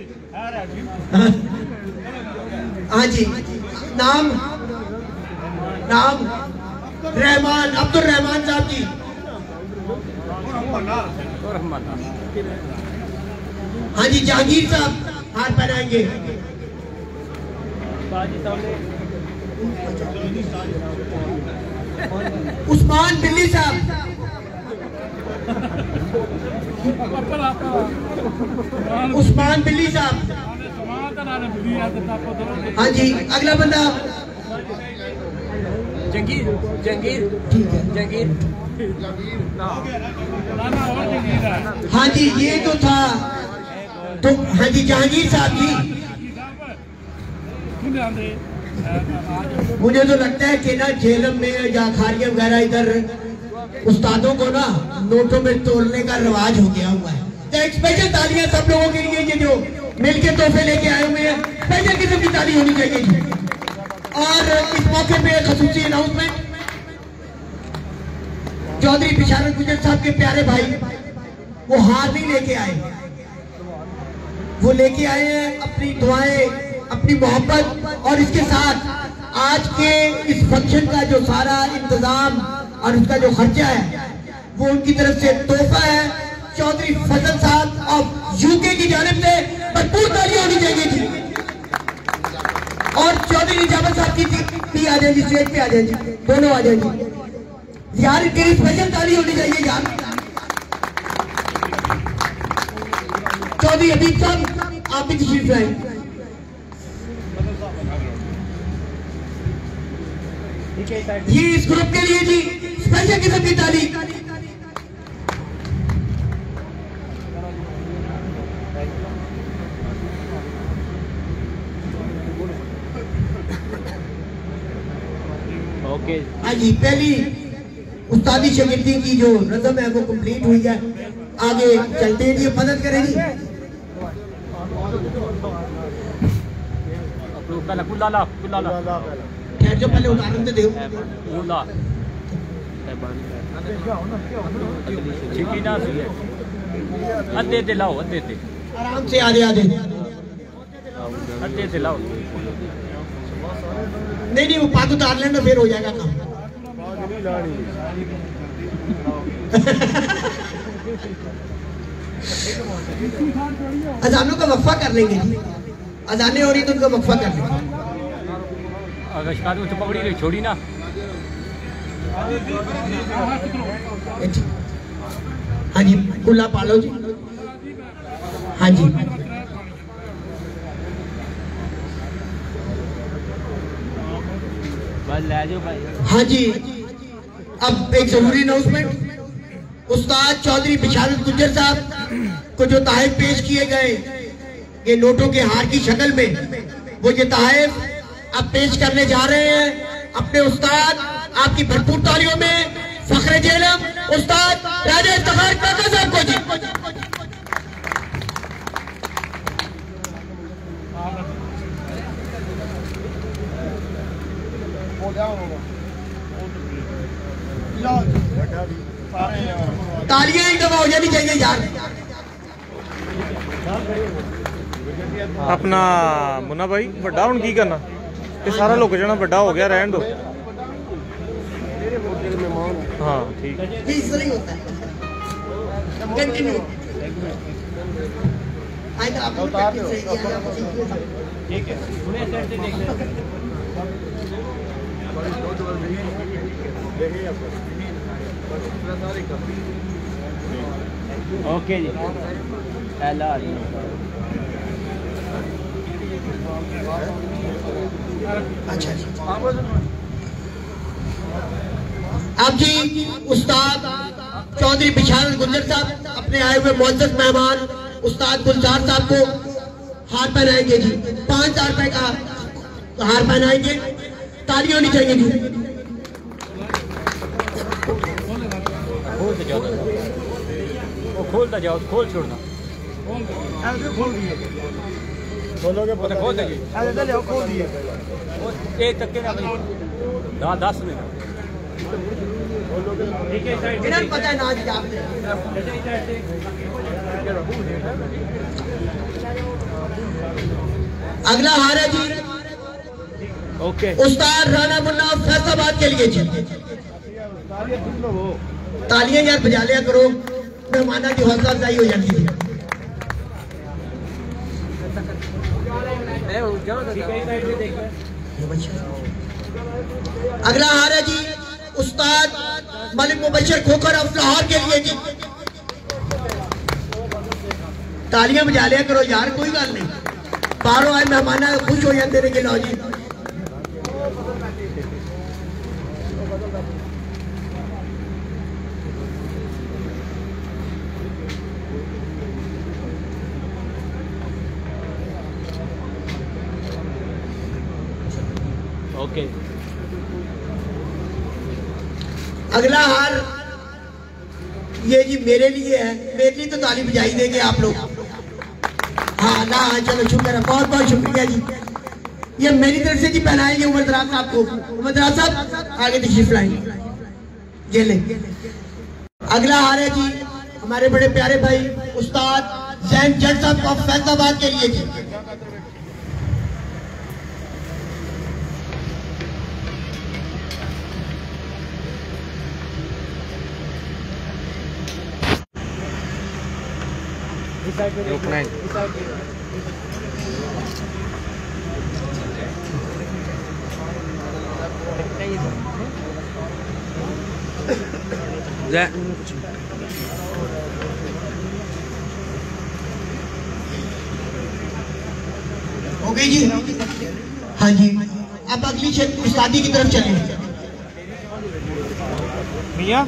हाँ जी, नाम नाम रहमान, अब्दुल रहमान साहब जी। हाँ जी, जहांगीर साहब हाथ पहनाएंगे। उस्मान बिल्ली साहब, उस्मान बिल्ली साहब। हाँ जी, अगला बंदा जंगीर जंगीर ठीक है जंगीर हाँ जी, ये तो था तो हाँ जी जहांगीर साहब जी। मुझे तो लगता है कि ना झेलम में या खारिया वगैरह इधर उस्तादों को ना नोटों में तोड़ने का रिवाज हो गया हुआ है। तो एक स्पेशल तालियां सब लोगों के लिए, ये जो मिलके तोहफे लेके आए हुए हैं, स्पेशल किस्म की ताली होनी चाहिए। और इस मौके पे खसूसी अनाउंसमेंट, चौधरी बिशारत गुजर साहब के प्यारे भाई वो हार नहीं लेके आए, वो लेके आए हैं अपनी दुआएं, अपनी मोहब्बत। और इसके साथ आज के इस फंक्शन का जो सारा इंतजाम और उसका जो खर्चा है वो उनकी तरफ से तोहफा है। चौधरी फजल साहब और यूके की जानिब से भरपूर तालियां होनी चाहिए थी। और चौधरी निजामत साहब की भी आ जाए जी, स्टेज पे आ जाए जी, दोनों आ जाए जी यार, इनके लिए स्पेशल ताली होनी चाहिए यार। चौधरी हबीब साहब आप भी तशरीफ लाए। ये इस ग्रुप के लिए जी स्पेशल किस्म की ताली। ओके हाँ जी, पहली उस्तादी शागिर्दी की जो रस्म है वो कंप्लीट हुई है। आगे चलते हैं जी, मदद करेंगी। ठहर जो पहले उदाहरण दे दो। अद्धे अद्धे लाओ, अद्धे अद्धे आराम से आधे आधे अद्धे अद्धे लाओ। नहीं नहीं, वो पाग उतार लेना फिर हो जाएगा काम। अजानों का वक्फा कर लेंगे जी, अजाने हो रही तो उनका वक्फा कर लेंगे। अगर शिकार में तो पकड़ी गई छोड़ी ना। हाँ जी, कुल्ला पालो जी। हाँ जी, हाँ जी। अब एक जरूरी अनाउंसमेंट, उस्ताद चौधरी बिशारत गुजर साहब को जो तहफ पेश किए गए ये नोटों के हार की शक्ल में, वो ये तहफ अब पेश करने जा रहे हैं अपने उस्ताद, आपकी भरपूर तालियों में फखरे जेलम उस्ताद राजा इफ्तिखार काका साहब को जी। तालियां एक दफा हो जानी चाहिए यार। अपना मुन्ना भाई ਵੱਡਾ ਹੁਣ ਕੀ ਕਰਨਾ? ਇਹ ਸਾਰਾ ਲੁਕ ਜਾਣਾ, ਵੱਡਾ ਹੋ ਗਿਆ, ਰਹਿਣ ਦੋ। हाँ ठीक है, ये इसलिए होता है। कंटिन्यू। आइए आप उतार दो। ठीक है ओके जी एल आ रही अच्छा जी। अब जी उस्ताद चौधरी बिशारत गुजर साहब अपने आए हुए मुअज़्ज़ज़ मेहमान उस्ताद गुलजार साहब को हार पहनाएंगे जी। पांच हजार रुपए का हार पहनाएंगे। ताली होनी चाहिए जी। खोलते जाओ वो खोलता जाओ खोल छोड़ना खोलोगे पता खोल देगी खोल दिए एक तक के ना दस मिनट इन्हें पता है ना जी आपने। अगला हार है जी ओके उस्ताद राणा मुन्ना फैसलाबाद के लिए जी। तालियां यार बजा लिया करो, मेहमाना की हौसला अफजाई हो जाती है। अगला हार है जी उस्ताद मलिक मुबशर खोखर ऑफ लाहौर के लिए जी। तालियां बजा लिया करो यार, कोई गल नहीं, बाहरों आए मेहमान खुश हो जाते रहे। लो जी ओके। अगला हार ये जी मेरे लिए है, मेरे लिए तो ताली बजाई देंगे आप लोग। हाँ ना हाँ चलो शुक्र है, बहुत बहुत शुक्रिया जी। ये मेरी तरफ से जी पहनाएंगे उमर दराज साहब को। उमर दराज साहब आगे तशरीफ लाएंगे, ये ले। अगला हार है जी हमारे बड़े प्यारे भाई उस्ताद जैन जट साहब ऑफ फैसलाबाद के लिए जी। रुकना है हो गई जी। हाँ जी अब अगली शादी की तरफ चलें। मियाँ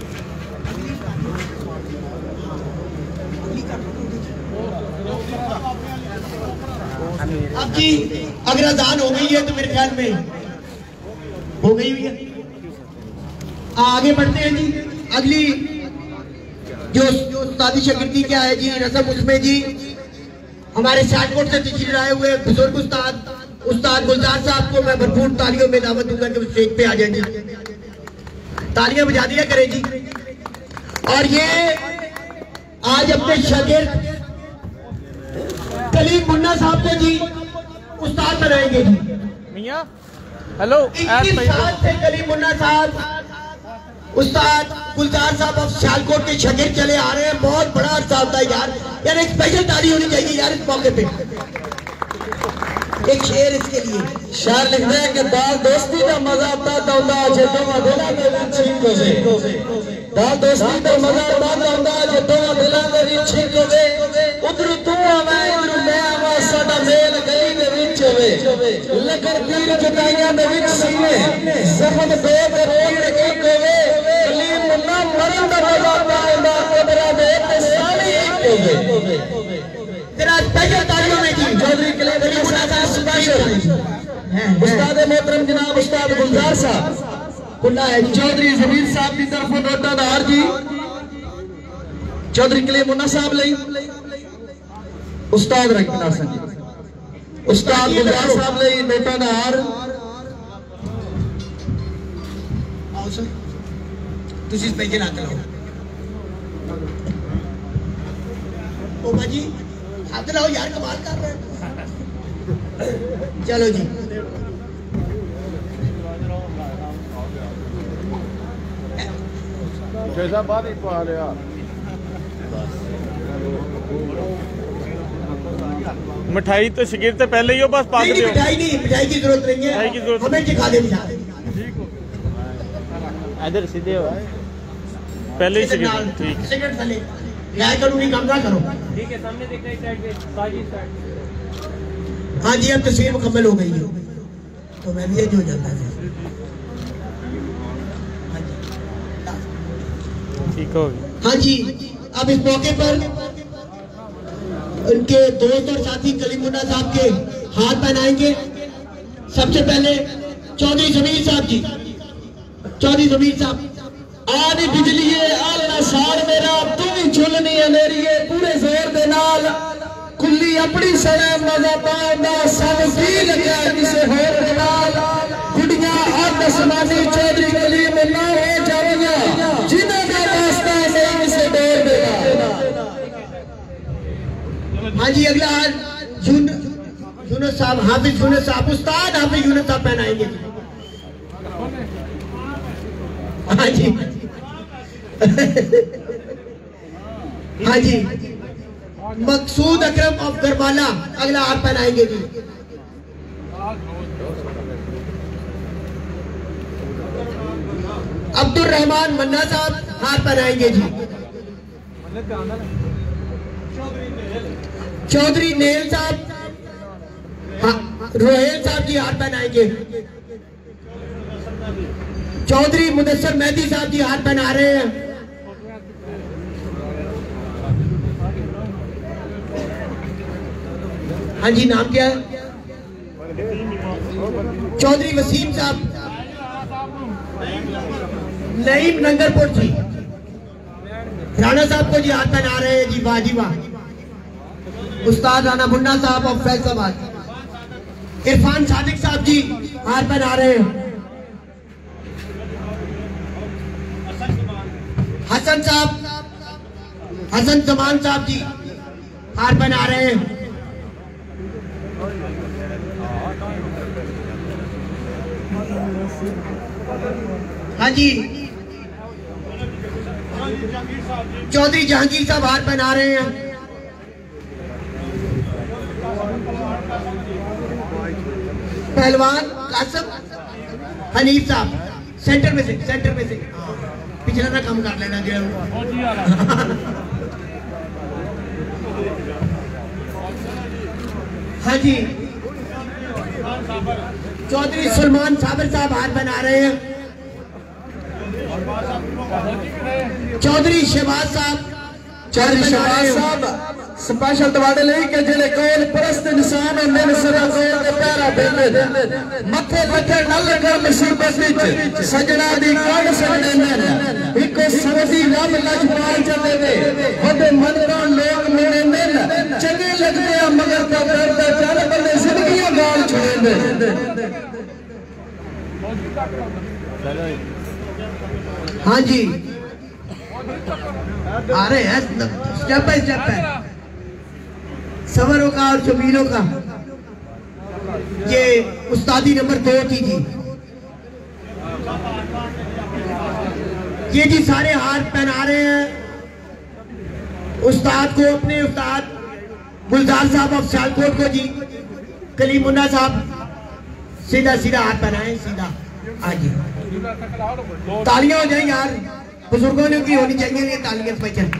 अब जी अगर अजान हो गई है तो मेरे ख्याल में हो गई हुई है। आगे बढ़ते हैं जी। अगली जो जो शादी शगिर्दी क्या है जी रस्म, उसमें जी हमारे सियालकोट से तशरीफ आए हुए बुजुर्ग उस्ताद उस्ताद गुलजार साहब को मैं भरपूर तालियों में दावत दूंगा कि स्टेज पे आ जाएंगे। तालियां बजा दिया करें जी। और ये आज अपने शागिर्द कलीम मुन्ना साहब को जी उस्ताद बनाएंगे जी। मियाँ हेलो इक्कीस साल से कलीम मुन्ना साहब उस्ताद गुलजार साहब अब सियालकोट के शागिर्द चले आ रहे हैं। बहुत बड़ा अरसा होता है यार, यार एक स्पेशल ताली होनी चाहिए यार इस मौके पे। एक शेर इसके लिए शायर लिखते हैं कि दाल दोस्ती का मजा आता दौदा जेतों दिला दे छीन को से दाल दोस्ती का मजा आता दौदा जेतों दिला दे छीन को से उधर तू आवे इधर मैं आवा साडा मेल गली दे विच होवे लगर तीर जुटाइयां दे विच सीने सहमत दे ते रोल एक होवे कलीम मुन्ना मरण दा मजा पाਉਂਦਾ उधरा दे ते साली एक होवे। तेरा स्पेशल तालियों में जी चौधरी कलीम मुन्ना साहब स्पेशल उस्ताद मोहतरम जनाब उस्ताद गुलजार साहब खुला है। चौधरी जमीर साहब की तरफ नोटा दा हार जी चौधरी कलीम मुन्ना साहब लई उस्ताद रखना सन उस्ताद गुलजार साहब लई नोटा दा हार। आओ सर तुसी स्पेशल हाथ लाओ। ओ बाजी हाथ लाओ यार, कमाल कर रहे हैं। चलो जी जैसा बात ही पा लिया मिठाई तो शकीर से पहले ही हो, बस पाक नहीं, दो। मिठाई नहीं, मिठाई की जरूरत नहीं मिठाई की है, जरूरत हमें सिखा देनी चाहिए। इधर सीधे हो पहले ही शकीर। ठीक है। सिगरेट चले गैर कानूनी काम ना करो। ठीक है, सामने देखना इस साइड पे, साजी साइड। हाँ जी, अब तस्वीर मुकम्मल हो गई है तो मैं भी ये जो जाता है। हाँ जी ठीक हो गया। हाँ जी, अब इस मौके पर उनके दोस्त और साथी कलीमुल्ला साहब के हाथ पहनाएंगे। सबसे पहले चौधरी जमीर साहब जी, चौधरी जमीर साहब। आनी बिजली आलना सार मेरा तू भी झुलनी अनेरी पूरे जोर दे नाल कुल्ली अपनी सड़े मजा पांदा सब भी लगा किसे होर दे नाल गुड़िया और आसमानी चौधरी कलीम ना हो जावेगा जिन्हां दा वास्ता नहीं किसे डोर देगा। हाँ जी, अगला यून यूनुस साहब, हाफिज यूनुस साहब, उस्ताद हाफिज यूनुस साहब पहनाएंगे। हाँ जी हाँ जी, मकसूद अकरम ऑफ गरबाला अगला हाथ पहनाएंगे जी। अब्दुल रहमान मन्ना साहब हाथ पहनाएंगे जी। चौधरी नेल साहब, हाँ, रोहेल साहब जी हाथ पहनाएंगे। चौधरी मुदस्सर मेहदी साहब जी हाथ पहना रहे हैं। हाँ जी, नाम क्या है? चौधरी वसीम साहब, नईम नंगरपुर जी। राणा साहब को जी हाथ पहना रहे हैं जी, वाह जी वाह। उस्ताद राणा मुन्ना साहब और फैसलाबाद। इरफान सादिक साहब जी हाथ पहना रहे हैं। हसन साहब, हसन जमान साहब जी हाथ पहना रहे हैं। हाँ जी, चौधरी जहांगीर साहब हाथ पहना रहे हैं। पहलवान कासिम हनीफ साहब सेंटर में से, सेंटर में से पिछला ना काम कर लेना जो। हाँ जी, चौधरी सलमान साबर साहब हाथ बना रहे हैं। चौधरी शहबाज साहब, चौधरी शहबाज साहब स्पेशल दवाड़े लेके जेले कोल परस्त इंसान और मेरे सदा कोल के पैरा देंदे मथे मथे नल कर मुसीबत विच सजना दी काल सजने में इको सवदी रब लजपाल चले वे ओदे मन का लोग मिले ने चंगे लगदे आ मगर का करदा चल बल्ले जिंदगियां गाल छोड़े ने। हाँ जी, आ रहे हैं स्टेप बाय स्टेप है। सवरों का और जमीलों का ये उस्तादी नंबर दो थी जी। ये जी सारे हाथ पहना रहे हैं उस्ताद को, अपने उस्ताद गुलजार साहब ऑफ सियालकोट को जी। कलीमुल्ला साहब सीधा सीधा हाथ पहनाए, सीधा। हाँ जी, तालियां हो जाए यार, बुजुर्गों ने की होनी चाहिए ये तालियां पे चल।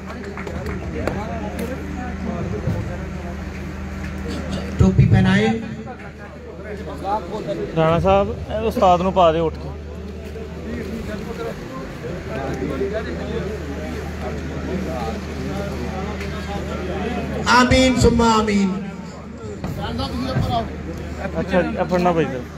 टोपी पहनाए। राणा साहब उस्ताद नूं पा दे उठ के। आमीन सुम्मा आमीन। अच्छा जी, फड़ना भाई साहब।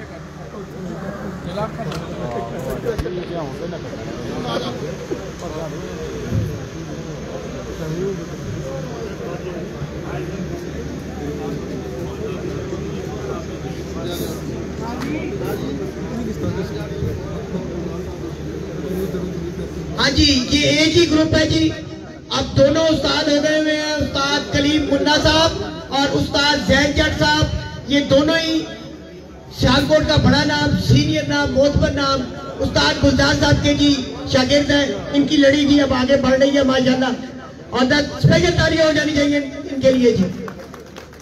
हाँ जी, ये एक ही ग्रुप है जी। अब दोनों उस्ताद हो गए हुए हैं, उस्ताद कलीम मुन्ना साहब और उस्ताद जैन जट साहब। ये दोनों ही सियालकोट का बड़ा नाम, सीनियर नाम, मोतबर नाम उस्ताद गुलजार साहब के जी शागिर्द है। इनकी लड़ी जी अब आगे बढ़ रही है माशाल्लाह, और स्पेशल तालियां हो जानी चाहिए इनके लिए जी।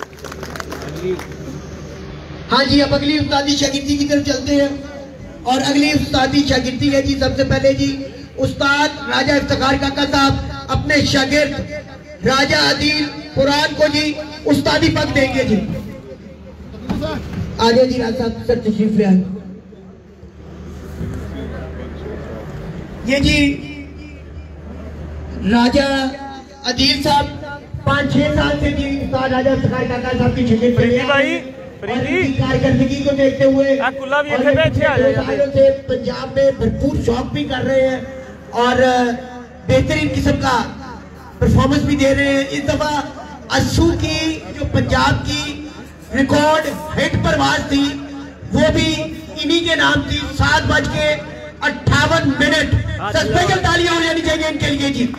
हाँ जी, अब अगली उस्तादी शागिर्दी की तरफ चलते हैं। और अगली उस्तादी शागिर्दी है जी, सबसे पहले जी उस्ताद राजा इफ्तिखार काका साहब अपने शागिर्द राजा आदिल कुरान को जी उस्तादी पद देंगे जी। आगे जी राजा साहब सर तशरीफ ले आए। ये जी राजा आदिल साहब पाँच छह साल से जी उस्ताद राजा इफ्तिखार काका साहब की शागिर्द प्रीति भाई, प्रीति कारकर्दगी को देखते हुए कुल्ला भी अच्छे अच्छे आ जाएगा। से पंजाब में भरपूर शौक भी कर रहे हैं और बेहतरीन किस्म का परफॉर्मेंस भी दे रहे हैं। इस दफा अस्सू की जो पंजाब की रिकॉर्ड हिट परवाज थी वो भी इन्हीं के नाम थी। सात बज के अट्ठावन मिनट स्पेशल तालियां हो जानी चाहिए इनके लिए जी।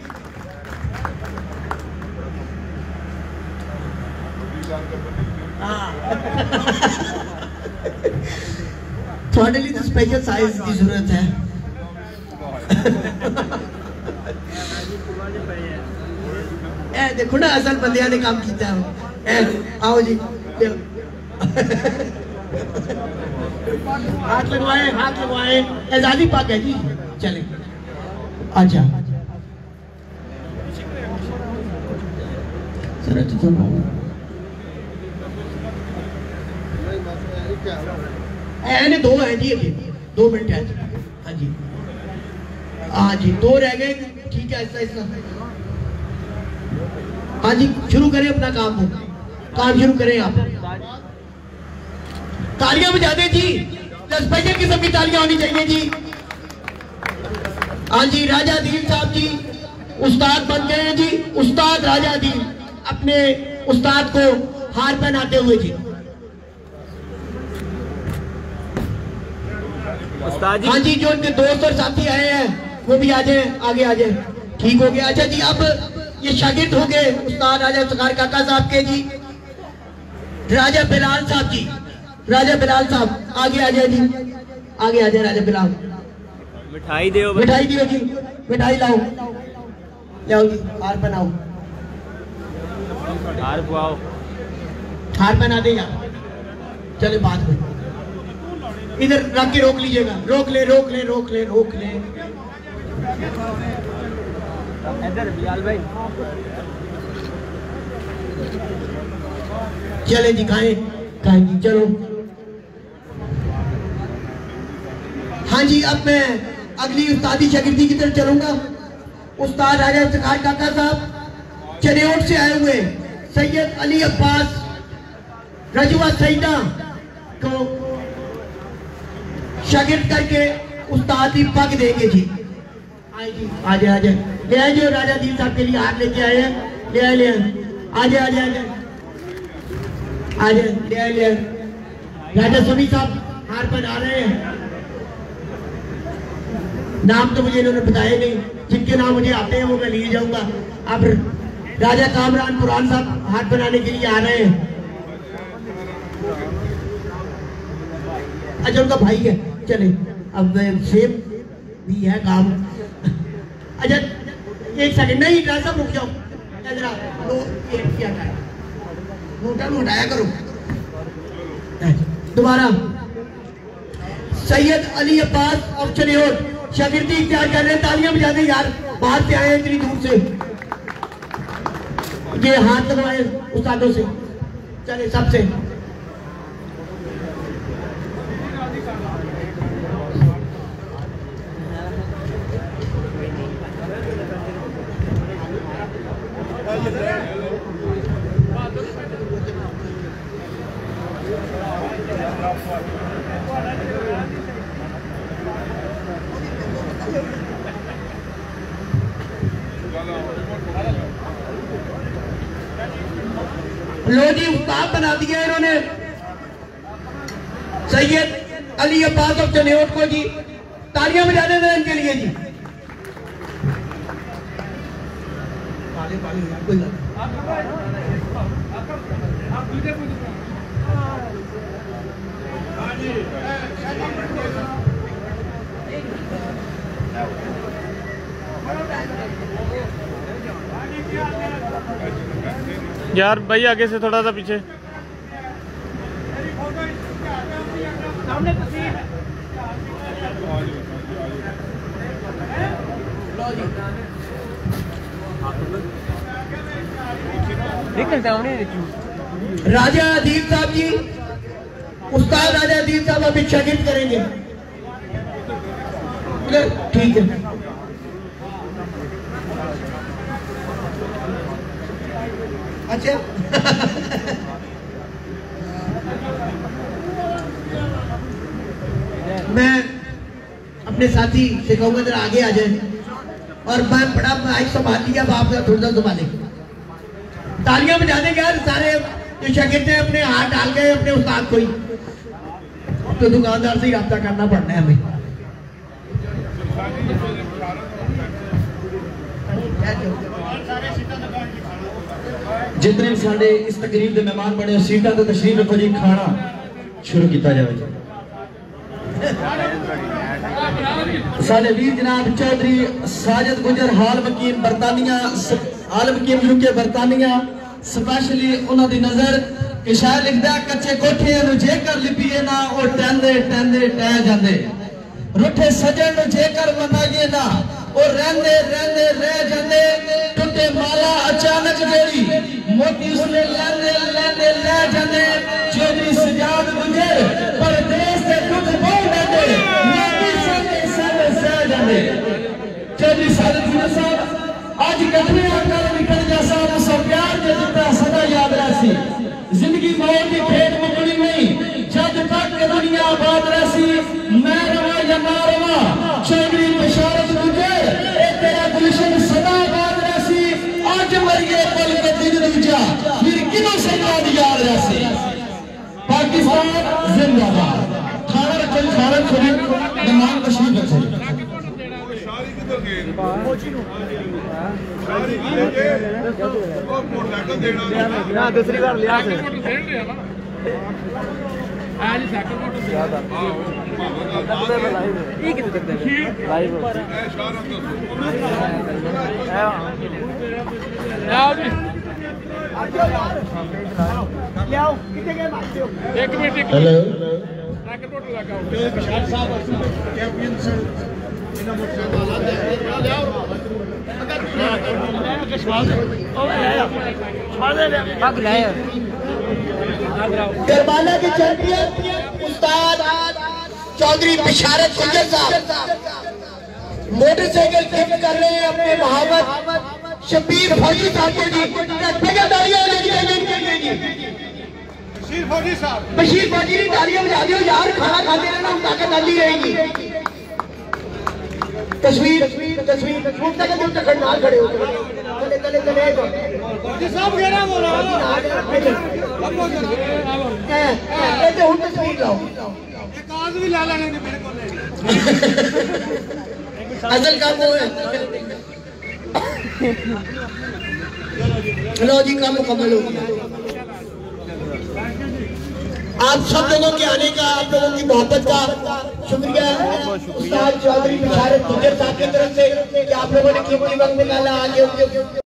थोड़े लिए तो स्पेशल साइज की जरूरत है। ए देखो ना असल बंदिया ने काम किया है। ए आओ जी हाथ लगवाए हाथ लगवाए आजादी पाक है जी। चले अच्छा सर ऐने दो है जी, अभी दो मिनट है। हाँ जी हाँ जी दो रह गए। ठीक है ऐसा ऐसा हाँ जी शुरू करें अपना काम। हो काम शुरू करें आप। तालियां बजा दें जी, दस बजे किस्म की तालियां होनी चाहिए जी। हाँ जी राजा आदिल साहब जी उस्ताद बन गए हैं जी। उस्ताद राजा आदिल अपने उस्ताद को हार पहनाते हुए जी। हाँ जी जो उनके दोस्त और साथी आए हैं वो भी आ जाए, आगे आ जाए। ठीक हो गया। अच्छा जी अब ये शागिर्द हो गए उस्ताद राजा इफ्तिखार काका साहब के जी। राजा बिलाल साहब जी, राजा बिलाल साहब आगे आ जाए जी, आगे आ जाए राजा बिलाल। मिठाई दो, मिठाई दियो जी, मिठाई लाओ लाओ जी। हार पहनाओ, हार पवाओ, हार पहना दे यार। चले बात में इधर रख के रोक लीजिएगा। रोक ले रोक ले रोक ले रोक ले। इधर बिलाल भाई चले जी खाएं खाएं जी। चलो हाँ जी अब मैं अगली उस्तादी शागिर्दी की तरफ चलूंगा। उस्ताद राजा इफ्तिखार काका साहब चरियोट से आए हुए सैयद अली अब्बास रजवा सईदा को शागिर्द करके उस्तादी पग देंगे जी। आए जी आ जाए आ जाए ले आए जो राजा आदिल साहब के लिए हार लेके आए हैं। ले आए ले आए आ जाए आ जाए आ जाए आ जाए ले आए ले आए। राजा समी साहब हार पहना रहे हैं। नाम तो मुझे इन्होंने बताया नहीं, जिनके नाम मुझे आते हैं वो मैं लिए जाऊंगा। अब राजा कामरान कुरान साहब हाथ बनाने के लिए आ रहे हैं। अच्छा उनका भाई है। चले अब सेम भी है काम। अच्छा एक सेकंड नहीं राजा साहब रुक जाओ जरा। नोटा नोटाया करो दोबारा। सैयद अली अब्बास ऑफ चरियोट शागिर्दी इख्तियार कर रहे हैं। तालियां बजा दें यार, बाहर से आए इतनी दूर से। ये हाथ लगवाए उस्तादों से। चले सबसे लो जी उस्ताद बना दिया इन्होंने सैयद अली अब्बास ऑफ चरियोट को जी। तालियां बजाने दें इनके लिए जी। यार भाई आगे से थोड़ा सा पीछे। सामने तस्वीर राजा अदील साहब जी, उस्ताद राजा अदील साहब अभी शागिर्द करेंगे। ठीक है। अच्छा मैं अपने साथी से कहूंगा जरा आगे आ जाए, और मैं बड़ा माइक संभाल लिया, आप थोड़ा सा संभाले। तालियां बजा देंगे यार सारे जो शागिर्द हैं, अपने हाथ डाल गए अपने उस्ताद को ही। तो दुकानदार से ही रब्ता करना पड़ना है हमें। जितने भी साडे इस तकरीब के मेहमान बने सीटा तो तशरीफ रखो जी, खाना शुरू किया जाए जी। साडे वीर जनाब चौधरी साजिद गुजर हाल मकीम बरतानिया, हाल मकीम यूके बरतानिया, स्पेशली उन्होंने नजर कि शायर लिखता कच्चे कोठे जेकर लिपीए ना और टहंदे टहंदे टह जाते, रुठे सजन जेकर मनाइए ना और रहंदे रहंदे रह जाते, टुटे माला अचानक जेड़ी मोती उसने लैंदे लैंदे ले जाते, चौधरी सजाद गुजर परदेस से दुख बोल देते, मोती साले साले सह जाते। चौधरी साजिद गुजर साहब आज कटने आकर निकल जा साहब सब प्यार दे दिता सदा याद रहसी, जिंदगी मौत की भेंट मुकनी नहीं जब तक दुनिया आबाद रहसी, मैं रवा या ना रवा चौधरी बशारत गुजर ए तेरा गुलशन सदा आबाद रहसी, आज मरिए पल के दिन दूजा फिर किनो से याद याद रहसी। पाकिस्तान जिंदाबाद। खाना रखो खाना खुली मेहमान तशरीफ रखो। ना दूसरी बार लिया आज सेकंड एक मिनट हेलो करबाला के चैंपियन उस्ताद चौधरी बिशारत गुजर साहब मोटरसाइकिल गिफ्ट कर रहे हैं अपने मोहम्मद शबीर फौजी साहब को जी। बशीर फौजी साहब बशीर फौजी की तालियां बजा दियो यार, खाना खाते रहना हम ताकत आती रहेगी। तस्वीर तस्वीर तस्वीर तक जब तक खड़नाल खड़े हो चले चले चले सब घेरा बोला ऐसे हुन तस्वीर लाओ, एक कागज भी ला लेंगे मेरे को असल काम वो है। लो जी काम मुकम्मल हो गया। आप सब लोगों के आने का, आप लोगों की मोहब्बत का शुक्रिया उस्ताद चौधरी बिशारत गुजर साहब की तरफ से कि आप लोगों ने कीमती वक्त निकाला आगे।